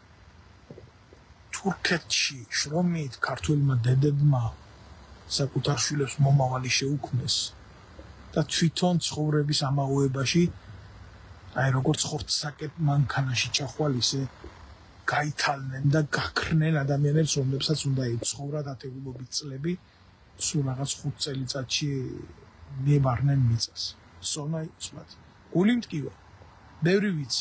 თურქეთში შრომით ქართველმა დედებმა საკუთარ შვილებს მომავალი შეუქმნეს და თვითონ ცხოვრების ამაღლებაში აი როგორც ხორცსაკეთ მანქანაში ჩახვალ ისე გაითალნენ და გაქრნენ ადამიანებს, რომლებსაც უნდა ეცხოვრათ ათეულობით წლები, სულ რაღაც ხუთ წელიწადში მიებარნენ მიწას. სონა იცვათ. გული მტკივა. ბევრი ვიცი.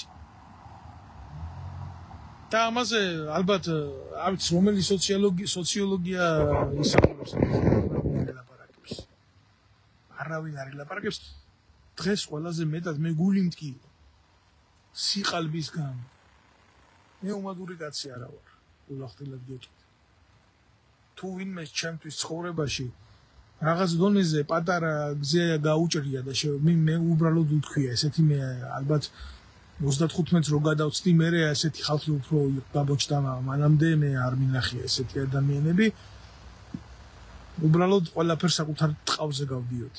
და ამაზე ალბათ არ ვიცი რომელი სოციოლოგია სოციოლოგია ისაუბრებს ლაპარაკებს. არავინ არ ილაპარაკებს. დღეს ყველაზე მეტად მე გული მტკივა. სიყალბის გამო. მე უმადური კაცი არა ვარ. ულახდილად გეტყვი. თუ ვინმე ჩემთვის ცხოვრებაში რაღაც დონეზე პატარა გზა გაუჭრია და მე უბრალოდ უთქვია, ესეთი მე ალბათ ოცდათხუთმეტს რო გადავწდი, მე ესეთი ხალხი უფრო გაბოჭდა, მანამდე მე არ მინახია ესეთი ადამიანები. უბრალოდ ყველაფერს საკუთარ ტყავზე გავდიოდი.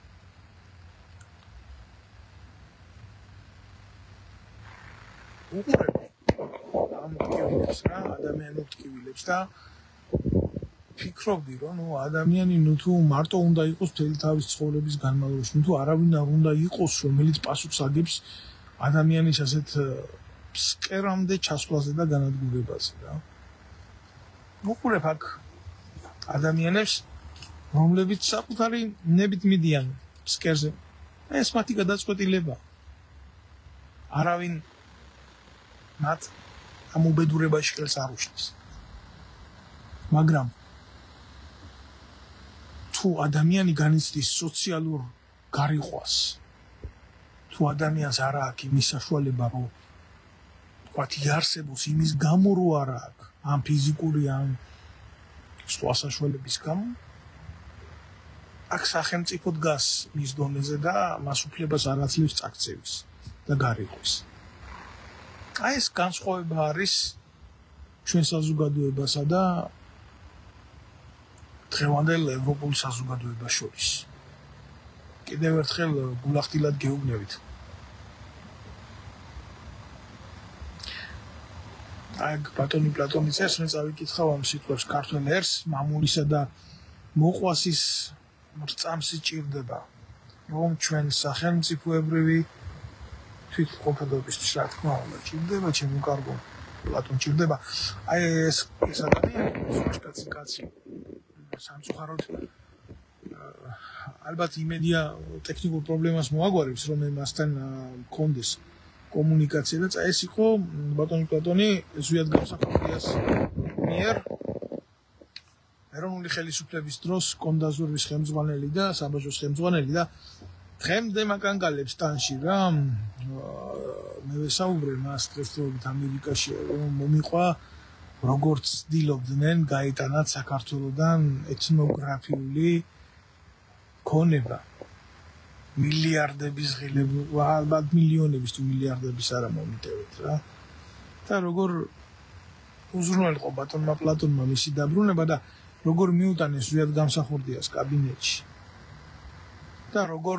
უყურებ ამ ტკივილებს რა, ადამიანურ ტკივილებს და ფიქრობდი რომ ნუ ადამიანი ნუ თუ მარტო უნდა იყოს მთელი თავის ცხოვრების განმავლობაში, ნუ თუ არავინ არ უნდა იყოს, რომელიც პასუხს აგებს ადამიანის ასეთ ფსკერამდე ჩასვლაზე და განადგურებაზე რა. უყურებ აქ ადამიანებს, რომლებიც საკუთარი ნებით მიდიან ფსკერზე. ეს მათი გადაწყვეტილება. არავინ მათ ამ უბედურებაში ხელს არ უშლის. მაგრამ თუ ადამიანი განიცდის სოციალურ გარიყვას, თუ ადამიანს არ აქვს იმის საშუალება, რომ თქვათ იარსებოს იმის გამო რო არ აქვს, ამ ფიზიკური ან სხვა საშუალების გამო, აქ სახელმწიფო დგას მის დონეზე და მას უფლებას არ აძლევს წაქცევის და გარიყვის. აი ეს განსხვავება არის ჩვენ საზოგადოებასა და დღევანდელ ევროპულ საზოგადოებას შორის. კიდევ ერთხელ გულახდილად გეუბნებით. აი ბატონი პლატონის ეს მე წავიკითხავ ამ სიტყვებს ქართულ ერს, მამულისა და მოყვასის რწამსი ჭირდება, რომ ჩვენ სახელმწიფოებრივი თვითმყოფადობისთვის რა თქმა უნდა ჭირდება, ჩემო კარგო პლატონ ჭირდება. აი ეს ეს ადამიანი, ეს კაცი კაცი სამწუხაროდ ალბათ იმედია ტექნიკურ პრობლემას მოაგვარებს, რომ მასთან მქონდეს კომუნიკაცია და ეს იყო ბატონი პლატონი ზვიად გამსახურდიას მიერ ეროვნული ხელისუფლების დროს კონდაზურვის ხელმძღვანელი და საბაჟოს ხელმძღვანელი და დღემდე მაგანგალებს ტანში რა მე ვესაუბრე მას დღესდღეობით ამერიკაში რომ მომიყვა როგორც ცდილობდნენ გაეტანათ საქართველოსთან ეთნოგრაფიული ქონება მილიარდების ღილები, ალბათ მილიონების თუ მილიარდების არა მომიტევეთ რა. და როგორ უზრუნველყო ბატონმა პლატონმა მისი დაბრუნება და როგორ მიუტანეს ზვიად გამსახურდიას კაბინეტში. და როგორ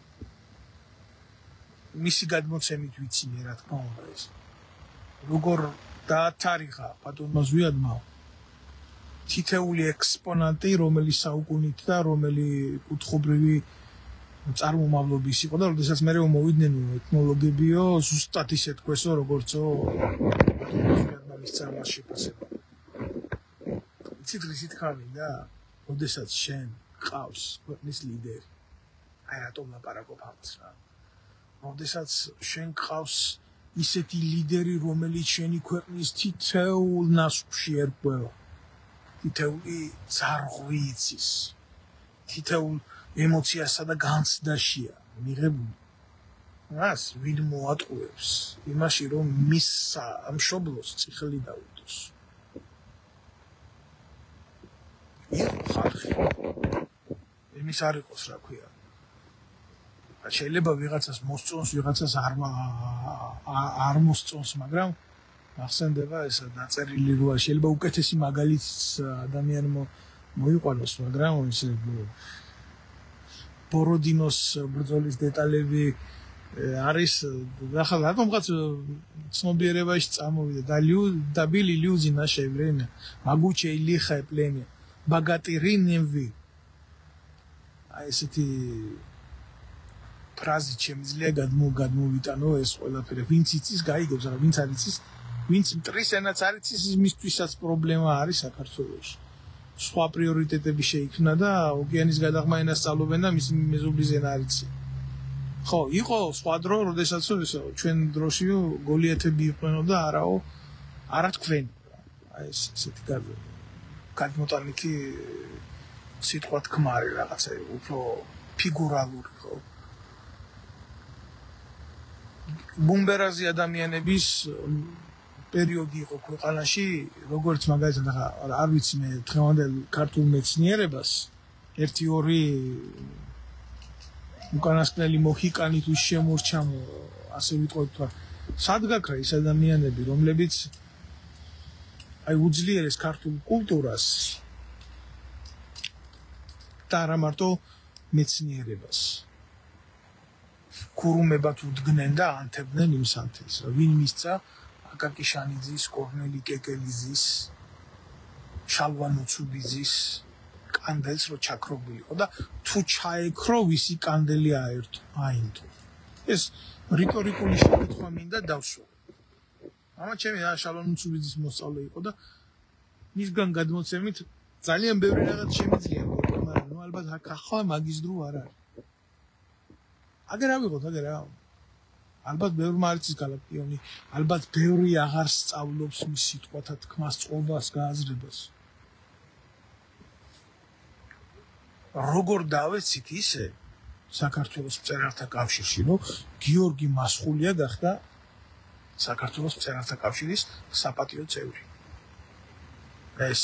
მისი გადმოცემით ვიცი მე რა თქმა უნდა ეს. როგორ დაათარიღა ბატონმა ზვიადმა თითეული ექსპონატი, რომელიც საუკუნით და რომელი კუთხობრივი წარმომავლობის იყო და როდესაც მე მოვიდნენ ეთნოლოგებიო, ზუსტად ისე თქვესო, როგორცო მის წარმას შეფასება. იცით რისით ხარი და როდესაც შენ ყავს ქვეყნის ლიდერი, აი რატომ ლაპარაკობ ამას რა. როდესაც შენ ყავს ისეთი ლიდერი, რომელიც შენი ქვეყნის თითოეულ ნასვში ერკვევა. თითოეული ძარღვი იცის. თითოეულ ემოციასა და განცდაშია მიღებული. მას ვინ მოატყუებს იმაში რომ მის ამშობლოს წიხლი დაუდოს ხალხი იმის არ იყოს რა ქვია შეიძლება ვიღაცას მოსწონს ვიღაცას არ არ მოსწონს მაგრამ ახსენდება ესა დაწერილი როა შეიძლება უკეთესი მაგალითს ადამიანმა მოიყვანოს მაგრამ ესე ბოროდინოს ბრძოლის დეტალები არის ახლა რატომღაც ცნობიერებაში წამოვიდა და ლიუ და ბილი ლიუზი ნаше время могучее и лихое племя богатыри немви აი ესეთი ფრაზი შემიძლია გადმო გადმოვიტანო ეს ყველაფერი ვინც იცის გაიგებს რა ვინც არ იცის ვინც მტრის ენაც არ იცის იმისთვისაც პრობლემა არის საქართველოში სხვა პრიორიტეტები შეიქმნა და ოკეანის გადაღმა ენას სწავლობენ და მისი მეზობლის ენა არ იციან ხო იყო სხვა დრო როდესაც ჩვენ დროში გოლიათები იყვენო და არაო არა თქვენ აი ეს ესეთი გადმოტანილი სიტყვა თქმარი რაღაცა უფრო ფიგურალური ხო ბუმბერაზი ადამიანების პერიოდი იყო ქვეყანაში როგორც მაგალითად ახლა არ ვიცი მე დღევანდელ ქართულ მეცნიერებას ერთი ორი უკანასკნელი მოჰიკანი თუ შემორჩა ასე ვიტყოდ თქვა სად გაქრა ის ადამიანები რომლებიც აი უძლიერეს ქართულ კულტურას და არა მარტო მეცნიერებას ქურუმებად უდგნენ და ანთებდნენ იმ სანთელს ვინ მისცა აკაკი შანიძის კორნელი კეკელიძის შალვა ნუცუბიძის კანდელს რო ჩაქრობილიყო და თუ ჩაეკრო ვისი კანდელი აერთო აინდო ეს რიტორიკული შეკითხვა მინდა დავსვა ამა ჩემი შალვა ნუცუბიძის მოსწავლე იყო და მისგან გადმოცემით ძალიან ბევრი რაღაც შემიძლია მაგრამ ნუ ალბათ ახლა მაგის დრო არ არის აგერ ავიღოთ აგერ ალბათ ბევრი მარცის გალაქტიონი ალბათ ბევრი აღარ სწავლობს მის სიტყვათა თქმას წყობას გააზრებას როგორ დავეცით ისე საქართველოს მწერალთა კავშირში რომ გიორგი მასხულია გახდა საქართველოს მწერალთა კავშირის საპატიო წევრი ეს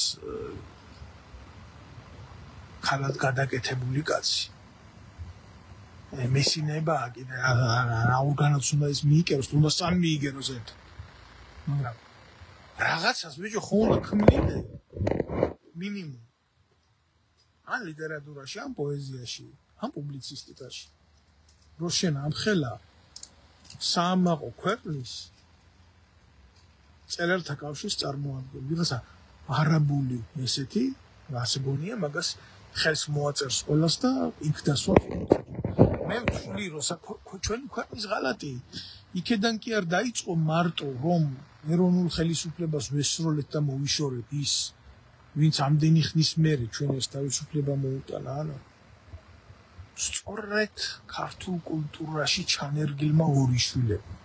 ხალხად გადაკეთებული კაცი მესინება კიდე რა ორგანოც უნდა ის მიიგეროს უნდა სამი მიიგეროს ერთად მაგრამ რაღაცას ბიჭო ხო უნდა ქმნიდე მინიმუმ ან ლიტერატურაში ან პოეზიაში ან პუბლიცისტიკაში რო შენ ამ ხელა საამაყო ქვეყნის წერალთა კავშირს წარმოადგენს ვიღაცა არაბული ესეთი ასე გონია მაგას ხელს მოაწერს ყველას და იქ დასვა მე ვთვლი რომ ჩვენი ქვეყნის ღალატი იქედან კი არ დაიწყო მარტო რომ ეროვნულ ხელისუფლებას ვესროლეთ და მოვიშორეთ ის ვინც ამდენი ხნის მერე ჩვენ ეს თავისუფლება მოუტანა ანუ სწორედ ქართულ კულტურაში ჩანერგილმა ორი შვილები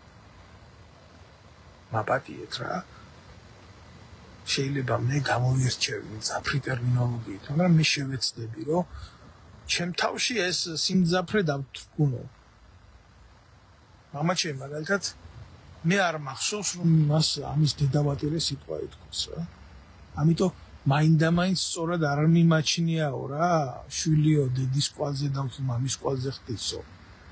მაპატიეთ რა შეიძლება მე გამოვირჩევი მძაფრი ტერმინოლოგიით მაგრამ მე შევეცდები რომ ჩემ თავში ეს სიმძაფრე დავთქმო მამაჩემ მაგალითად მე არ მახსოვს რომ მას ამის დედავატირე სიტყვა ეთქოს რა ამიტომ მაინდა-მაინც სწორად არ მიმაჩნიაო რა შვილიო დედის კვალზე და მამის კვალზე ხდისო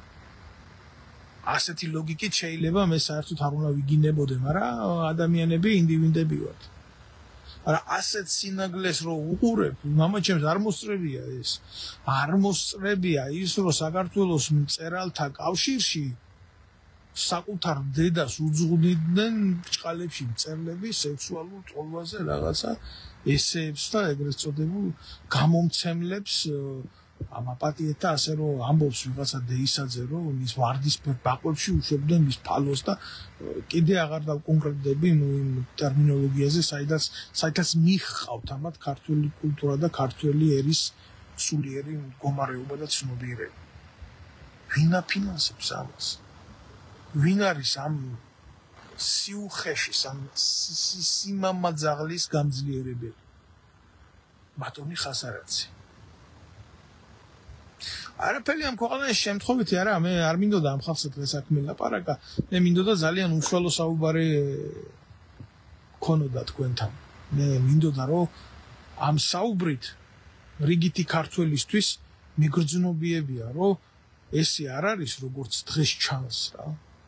ასეთი ლოგიკით შეიძლება მე საერთოდ არ უნდა ვიგინებოდე მაგრამ ადამიანები ინდივიდები ვართ არა ასეთ სინაგლეს რო უყურებ მამაჩემს არ მოსწრებია ეს არ მოსწრებია ის რომ საქართველოს მწერალთა კავშირში საკუთარ დედას უძღვნიდნენ ბრჭყალებში მწერლები სექსუალურ ტოლვაზე რაღაცა ესეებს და ეგრეთ წოდებულ გამომცემლებს ამაპატიეთ და ასე რომ ამბობს ვიღაცა დეისაძე რომ მის ვარდისფერ ბაყებში უშვებდნენ მის ფალოს და კიდე აღარ დავკონკრეტდები ნუ იმ ტერმინოლოგიაზე საიდაც საიდაც მიხყავთ ამათ ქართული კულტურა და ქართული ერის სულიერი მდგომარეობა და ცნობიერება ვინ აფინანსებს ამას ვინ არის ამ სიუხეში ამ სიმამაძაღლის გამძლიერებელი ბატონი ხასარაძე არაფერი ამ ქვეყანაში შემთხვევითი არა, მე არ მინდოდა ამ ხალხს დღეს აქ მილაპარაკა, მე მინდოდა ძალიან უშუალო საუბარი ქონოდა თქვენთან. მე მინდოდა რომ ამ საუბრით რიგითი ქართველისთვის მიგრძნობიებია, რომ ესე არ არის როგორც დღეს ჩანს რა.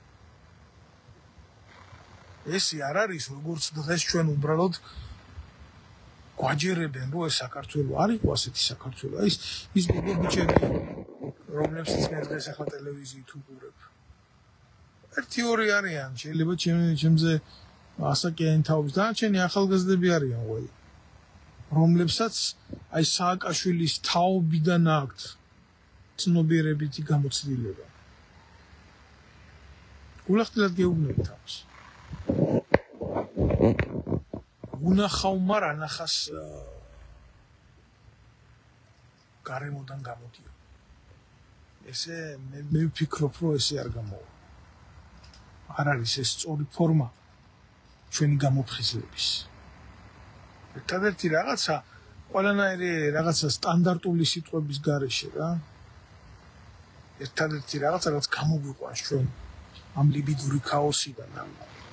ესე არ არის როგორც დღეს ჩვენ უბრალოდ გვაჯერებენ რომ ეს საქართველო არ იყო ასეთი საქართველო. ის ის გოგო ბიჭები რომლებსაც მე დღეს ახლა ტელევიზიით უყურებ. ერთი ორი არიან, შეიძლება ჩემზე ასაკიანი თაობის დანარჩენი ახალგაზრდები არიან ყველა. რომლებსაც აი სააკაშვილის თაობიდან აქვთ ცნობიერებითი გამოცდილება. გულახდილად გეუბნები თავს. უნახავ მარ ანახას გარემოდან გამოდიო. ესე მე მე ვფიქრობ, რომ ესე არ გამოვა. არ არის ეს სწორი ფორმა ჩვენი გამოფხიზლების. ერთადერთი რაღაცა ყველანაირი რაღაცა სტანდარტული სიტყვების გარეშე რა. ერთადერთი რაღაცა რაც გამოგვიყვანს ჩვენ ამ ლიბიდური ქაოსიდან ამ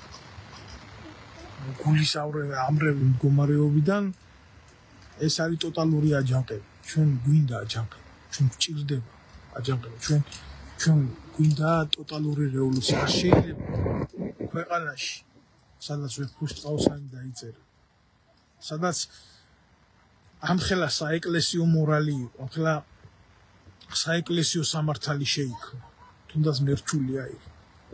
გულის ამრევი მდგომარეობიდან ეს არის ტოტალური აჯანყება. ჩვენ გვინდა აჯანყება, ჩვენ გვჭირდება აჯანყება, ჩვენ ჩვენ გვინდა ტოტალური რევოლუცია. შეიძლება ქვეყანაში სადაც ვეფხისტყაოსანი დაიწერა, სადაც ამხელა საეკლესიო მორალი იყო, ამხელა საეკლესიო სამართალი შეიქმნა, თუნდაც მერჩულია იყო.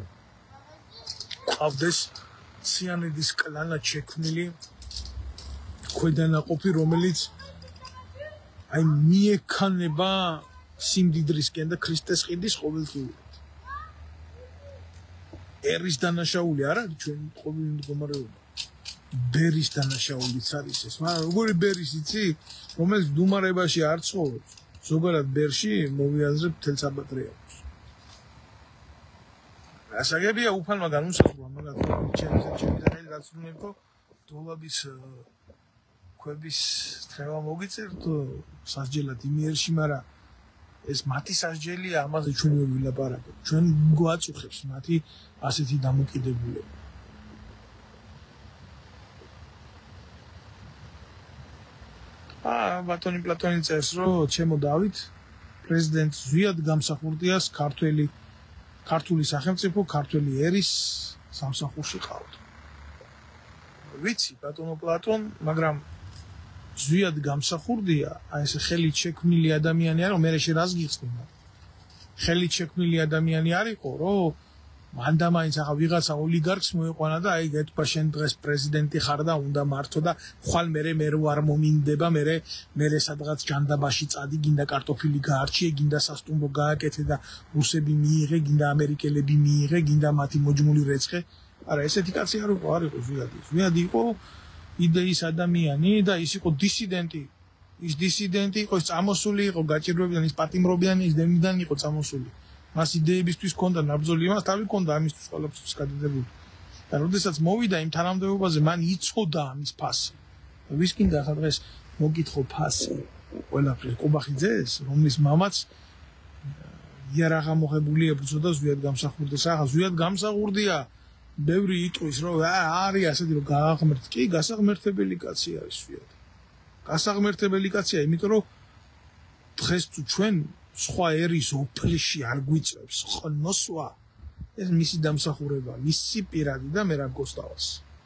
ყავდეს ციანიდის კლანად შექმნილი ქვედანაყოფი, რომელიც აი მიექანება სიმდიდრისკენ და ქრისტეს ყიდის ყოველდღიურად. ერის დანაშაული არ არის ჩვენი ყოველი მდგომარეობა. ბერის დანაშაულიც არის ეს, მაგრამ როგორი ბერის იცი, რომელიც დუმარებაში არ ცხოვრობს, ზოგადად ბერში მოვიაზრებ მთელ საბატრიალოს. ასაგებია უფალმა განუსაზღვრა, მაგრამ ჩემი ჩემი სახელი დაცუნებო დოლაბის ქვების თხევა მოგიწერთ სასჯელად იმიერში, მაგრამ ეს მათი სასჯელია, ამაზე ჩვენ ვერ ვილაპარაკებთ. ჩვენ გვაწუხებს მათი ასეთი დამოკიდებულება. აა ბატონი პლატონი წერს, რომ ჩემო დავით პრეზიდენტ ზვიად გამსახურდიას ქართველი ქართული სახელმწიფო ქართველი ერის სამსახურში ყავთ. ვიცი ბატონო პლატონ, მაგრამ ზვიად გამსახურდია, აი ეს ხელით შექმნილი ადამიანი არა, მე რაში რას გიხსნა. ხელით შექმნილი ადამიანი არ იყო, რომ მანდა მაინც ახლა ვიღაცა ოლიგარქს მოეყვანა და აი გეთქვა შენ დღეს პრეზიდენტი ხარ და უნდა მართო და ხვალ მე მე არ მომინდება, მე მე სადღაც ჯანდაბაში წადი, გინდა კარტოფილი გაარჩიე, გინდა სასტუმრო გააკეთე და რუსები მიიღე, გინდა ამერიკელები მიიღე, გინდა მათი მოჯმული რეცხე. არა, ესეთი კაცი არ იყო, არ იყო ზვიადი. ზვიადი იყო იდეის ადამიანი და ის იყო დისიდენტი. ის დისიდენტი იყო, ის წამოსული იყო, გაჭირვებიანი, ის პატიმრობიანი, ის დემიდან იყო წამოსული. მას იდეებისთვის ჰქონდა ნაბრძოლი, მას თავი ჰქონდა ამისთვის ყველაფერს გადადებული. და როდესაც მოვიდა იმ თანამდებობაზე, მან იცოდა ამის ფასი. ვის კიდე ახლა დღეს მოგითხო ფასი ყველაფრის ყუბახიძეს, რომლის მამაც იარაღა მოხებულია ბრძოდა ზვიად გამსახურდეს. ახლა ზვიად გამსახურდია ბევრი იტყვის, რომ არის ასეთი რომ გააღმერთ, კი, გასაღმერთებელი კაცი არის ზვიად. გასაღმერთებელი კაცია, იმიტომ რომ დღეს თუ ჩვენ სხვა ერის ოფლში არ გვიწევს ხნოსვა, ეს მისი დამსახურება, მისი პირადი და მე რა გოსტავას.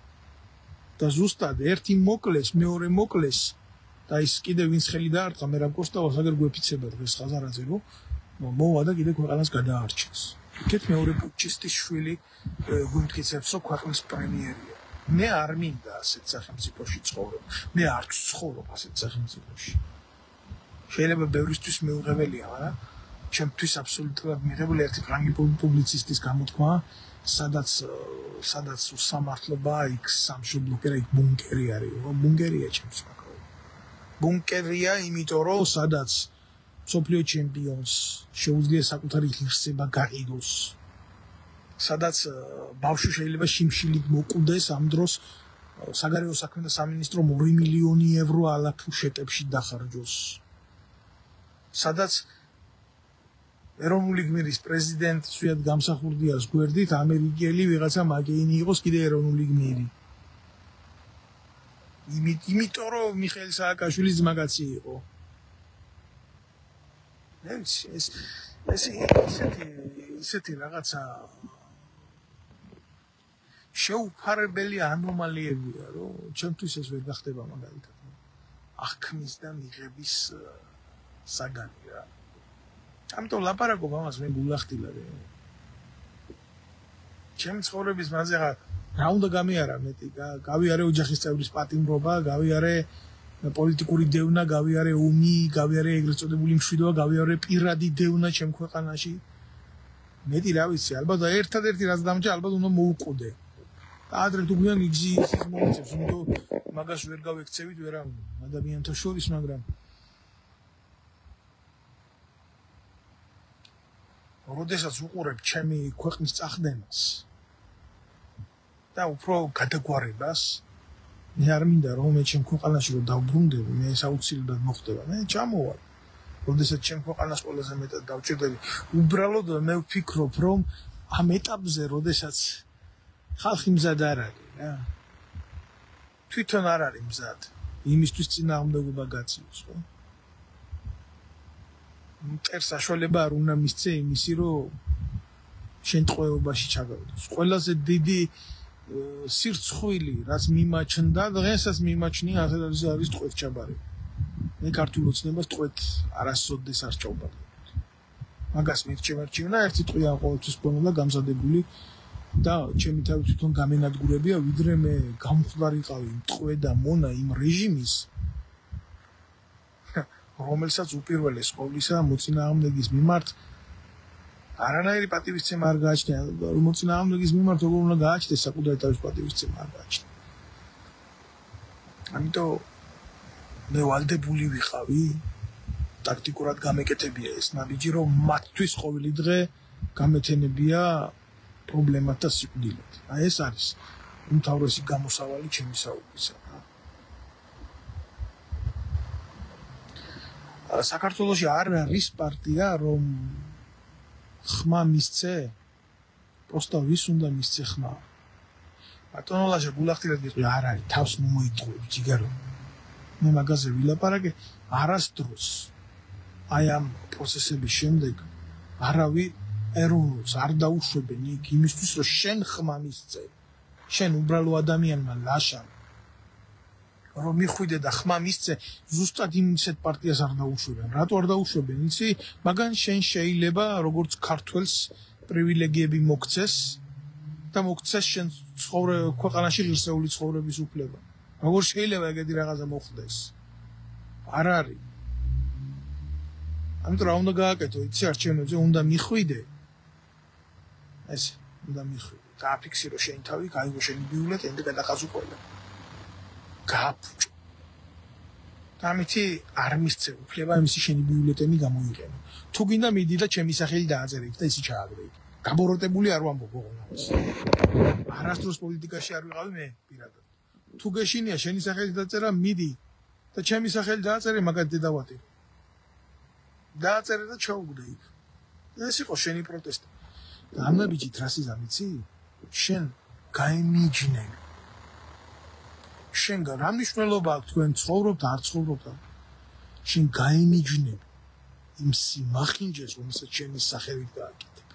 და ზუსტად ერთი მოკლეს, მეორე მოკლეს და ის კიდე ვინც ხელი დაარტყა მე რა გოსტავას, აგერ გვეფიცება დღეს ხაზარაძე, რომ მოვა და კიდე ქვეყანას გადაარჩენს. იქეთ მეორე პუჩისტის შვილი გვიმტკიცებს, რომ ქვეყნის პრემიერია. მე არ მინდა ასეთ სახელმწიფოში ცხოვრობ. მე არ ვცხოვრობ ასეთ სახელმწიფოში. შეიძლება ბევრისთვის მეუღებელია, მაგრამ ჩემთვის აბსოლუტურად მიღებული ერთი ფრანგი პუბლიცისტის გამოთქმა, სადაც სადაც სამართლობა იქ სამშობლო კერა იქ ბუნკერი არის, ბუნკერია ჩემს მაგალითად. ბუნკერია, იმიტომ რომ სადაც მსოფლიო ჩემპიონს შეუძლია საკუთარი ღირსება გაყიდოს. სადაც ბავშვი შეიძლება შიმშილით მოკვდეს ამ დროს საგარეო საქმეთა სამინისტრომ ორი მილიონი ევრო ალაფუშეტებში დახარჯოს. სადაც ეროვნული გმირის პრეზიდენტ სვიად გამსახურდიას გვერდით ამერიკელი ვიღაცა მაგეინი იყოს კიდე ეროვნული გმირი. იმიტომ რომ მიხეილ სააკაშვილის ძმაკაცი იყო. ეს ეს ესეთი ესეთი რაღაცა შეუფარებელი ანომალიებია, რომ ჩემთვის ეს ვერ გახდება მაგალითად. აღქმის და მიღების საგანი რა. ამიტომ ლაპარაკობ ამას მე გულახდილა. ჩემი ცხოვრების მასე რა უნდა გამიარა მეტი, გავიარე ოჯახის წევრის პატიმრობა, გავიარე პოლიტიკური დევნა, გავიარე ომი, გავიარე ეგრეთ წოდებული მშვიდობა, გავიარე პირადი დევნა ჩემ ქვეყანაში. მეტი რა ვიცი, ალბათ ერთადერთი რაც დამჭა, ალბათ უნდა მოუყოდე. ადრე თუ გვიან იგზის მომიწევს, იმიტომ მაგას ვერ გავექცევით ვერა ადამიანთა შორის, მაგრამ როდესაც უყურებ ჩემი ქვეყნის წახდენას და უფრო გადაგვარებას, მე არ მინდა რომ მე ჩემ ქვეყანაში რომ დავბრუნდები, მე ეს აუცილებლად მოხდება. მე ჩამოვალ. როდესაც ჩემ ქვეყანას ყველაზე მეტად დავჭირდები, უბრალოდ მე ვფიქრობ, რომ ამ ეტაპზე, როდესაც ხალხი მზად არ არის, რა. თვითონ არ არის მზად. იმისთვის წინააღმდეგობა გაციოს, ხო? მტერს საშუალება არ უნდა მისცე იმისი, რომ შენ ტყვეობაში ჩაგავდეს. ყველაზე დიდი სირცხვილი, რაც მიმაჩნდა, დღესაც მიმაჩნია, ახალ არის ტყვეთ ჩაბარება. მე ქართულ ოცნებას ტყვეთ არასოდეს არ ჩავბარებ. მაგას მირჩევარჩევნა ერთი ტყვე ამ ყოველთვის გქონდა გამზადებული და ჩემი თავი თვითონ გამენადგურებია, ვიდრე მე გამხდარიყავი ტყვე და მონა იმ რეჟიმის, რომელსაც უპირველეს ყოვლისა მოწინააღმდეგის მიმართ არანაირი პატივისცემა არ გააჩნია, მოწინააღმდეგის მიმართ როგორ უნდა გააჩნდეს საკუთარი თავის პატივისცემა არ გააჩნია. ამიტომ მე ვალდებული ვიყავი, ტაქტიკურად გამეკეთებია ეს ნაბიჯი, რომ მათთვის ყოველი დღე გამეთენებია პრობლემათა სიკვდილით. აი ეს არის უმთავრესი გამოსავალი ჩემი საუბრისა. საქართველოში არ არის პარტია, რომ ხმა მისცე, პროსტა ვის უნდა მისცე ხმა. ბატონო ლაშა გულახდილად ვიყავი, არ არის, თავს მოიტყვები, ჯიგარო. მე მაგაზე ვილაპარაკე, არასდროს აი ამ პროცესების შემდეგ არავინ ეროვნულს არ დაუშვებენ იქ იმისთვის, რომ შენ ხმა მისცე, შენ უბრალო ადამიანმა ლაშამ რომ მიხვიდე და ხმა მისცე, ზუსტად იმ ისეთ პარტიას არ დაუშვებენ. რატო არ დაუშვებენ? იცი, მაგან შენ შეიძლება როგორც ქართველს პრივილეგიები მოგცეს და მოგცეს შენ ცხოვრე ქვეყანაში ღირსეული ცხოვრების უფლება. როგორ შეიძლება ეგეთი რაღაცა მოხდეს? არ არის. ამიტომ რა უნდა გააკეთო? იცი, არჩევნებზე უნდა მიხვიდე. ეს უნდა მიხვიდე. დააფიქსირო შენი თავი, გაიგო შენი ბიულეტენი და გადახაზო ყველა. გააფუჭო. ამითი არ მისცე უფლება იმისი შენი ბიულეტენი გამოიყენო. თუ გინდა მიდი და ჩემი სახელი დააწერე და ისი ჩააგდე. გაბოროტებული არ ვამბობ ოღონდ. არასდროს პოლიტიკაში არ ვიყავი მე პირადად. თუ გეშინია შენი სახელი დაწერა, მიდი და ჩემი სახელი დააწერე, მაგათ დედავატი. დააწერე და ჩაუგდე იქ. ეს იყო შენი პროტესტი. და ამ ნაბიჯით რას იზამიცი? შენ გაიმიჯნები. შენ რა მნიშვნელობა აქვს თქვენ ცხოვრობთ არ ცხოვრობთ? შენ გაიმიჯნები იმ სიმახინჯეს, რომელსაც შენი სახელით გააკეთებ.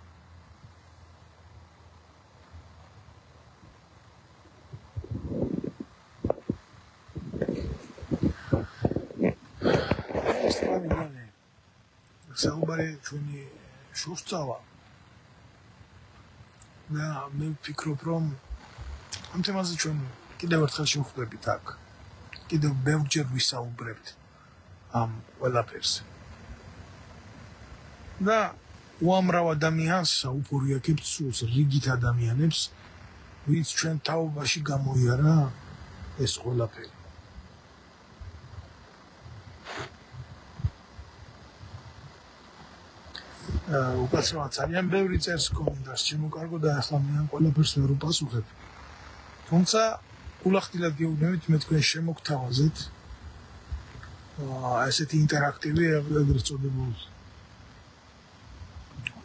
საუბარი ჩვენი შურსწავა და მე ვფიქრობ, რომ ამ თემაზე ჩვენ კიდევ ერთხელ შევხვდებით აქ. კიდევ ბევრჯერ ვისაუბრებთ ამ ყველაფერზე. და უამრავ ადამიანს საუფორიაქებთ სულს, რიგით ადამიანებს, ვინც ჩვენ თაობაში გამოიარა ეს ყველაფერი. უკაცრავად ძალიან ბევრი წერს კომენტარს, შემოკარგო და ახლა მე ამ ყველაფერს ვერ უპასუხებ. თუმცა გულახდილად გეუბნებით, მე თქვენ შემოგთავაზეთ ესეთი ინტერაქტივი ეგრეთ წოდებულ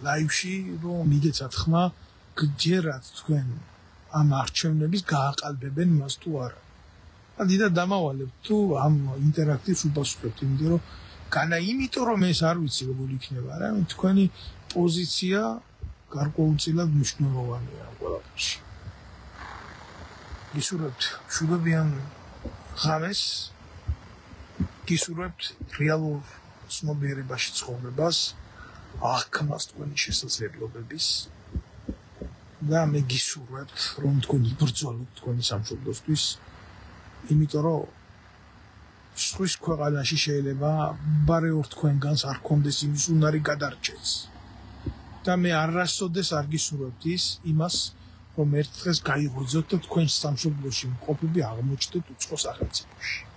ლაივში რომ მიგეცათ ხმა გჯერათ თქვენ ამ არჩევნების გააყალბებენ მას თუ არა. დიდა დამავალებთ თუ ამ ინტერაქტივს უპასუხებთ, იმიტომ რომ განა იმიტომ რომ ეს არ ვიცი როგორ იქნება, არამედ თქვენი პოზიცია გარკვეულწილად მნიშვნელოვანია ყველაფერში. გისურვებთ მშვიდობიან ღამეს, გისურვებთ რეალურ ცნობიერებაში ცხოვრებას, აღქმას თქვენი შესაძლებლობების და მე გისურვებთ რომ თქვენ იბრძოლოთ თქვენი სამშობლოსთვის, იმიტომ რომ სხვის ქვეყანაში შეიძლება ბარეორ თქვენგანს არ კონდეს იმის უნარი გადარჩეს. და მე არასოდეს არ გისურვებთ ის იმას, რომ ერთ დღეს გაიღვიძოთ და თქვენ სამშობლოში მყოფები აღმოჩნდეთ უცხო სახელმწიფოში.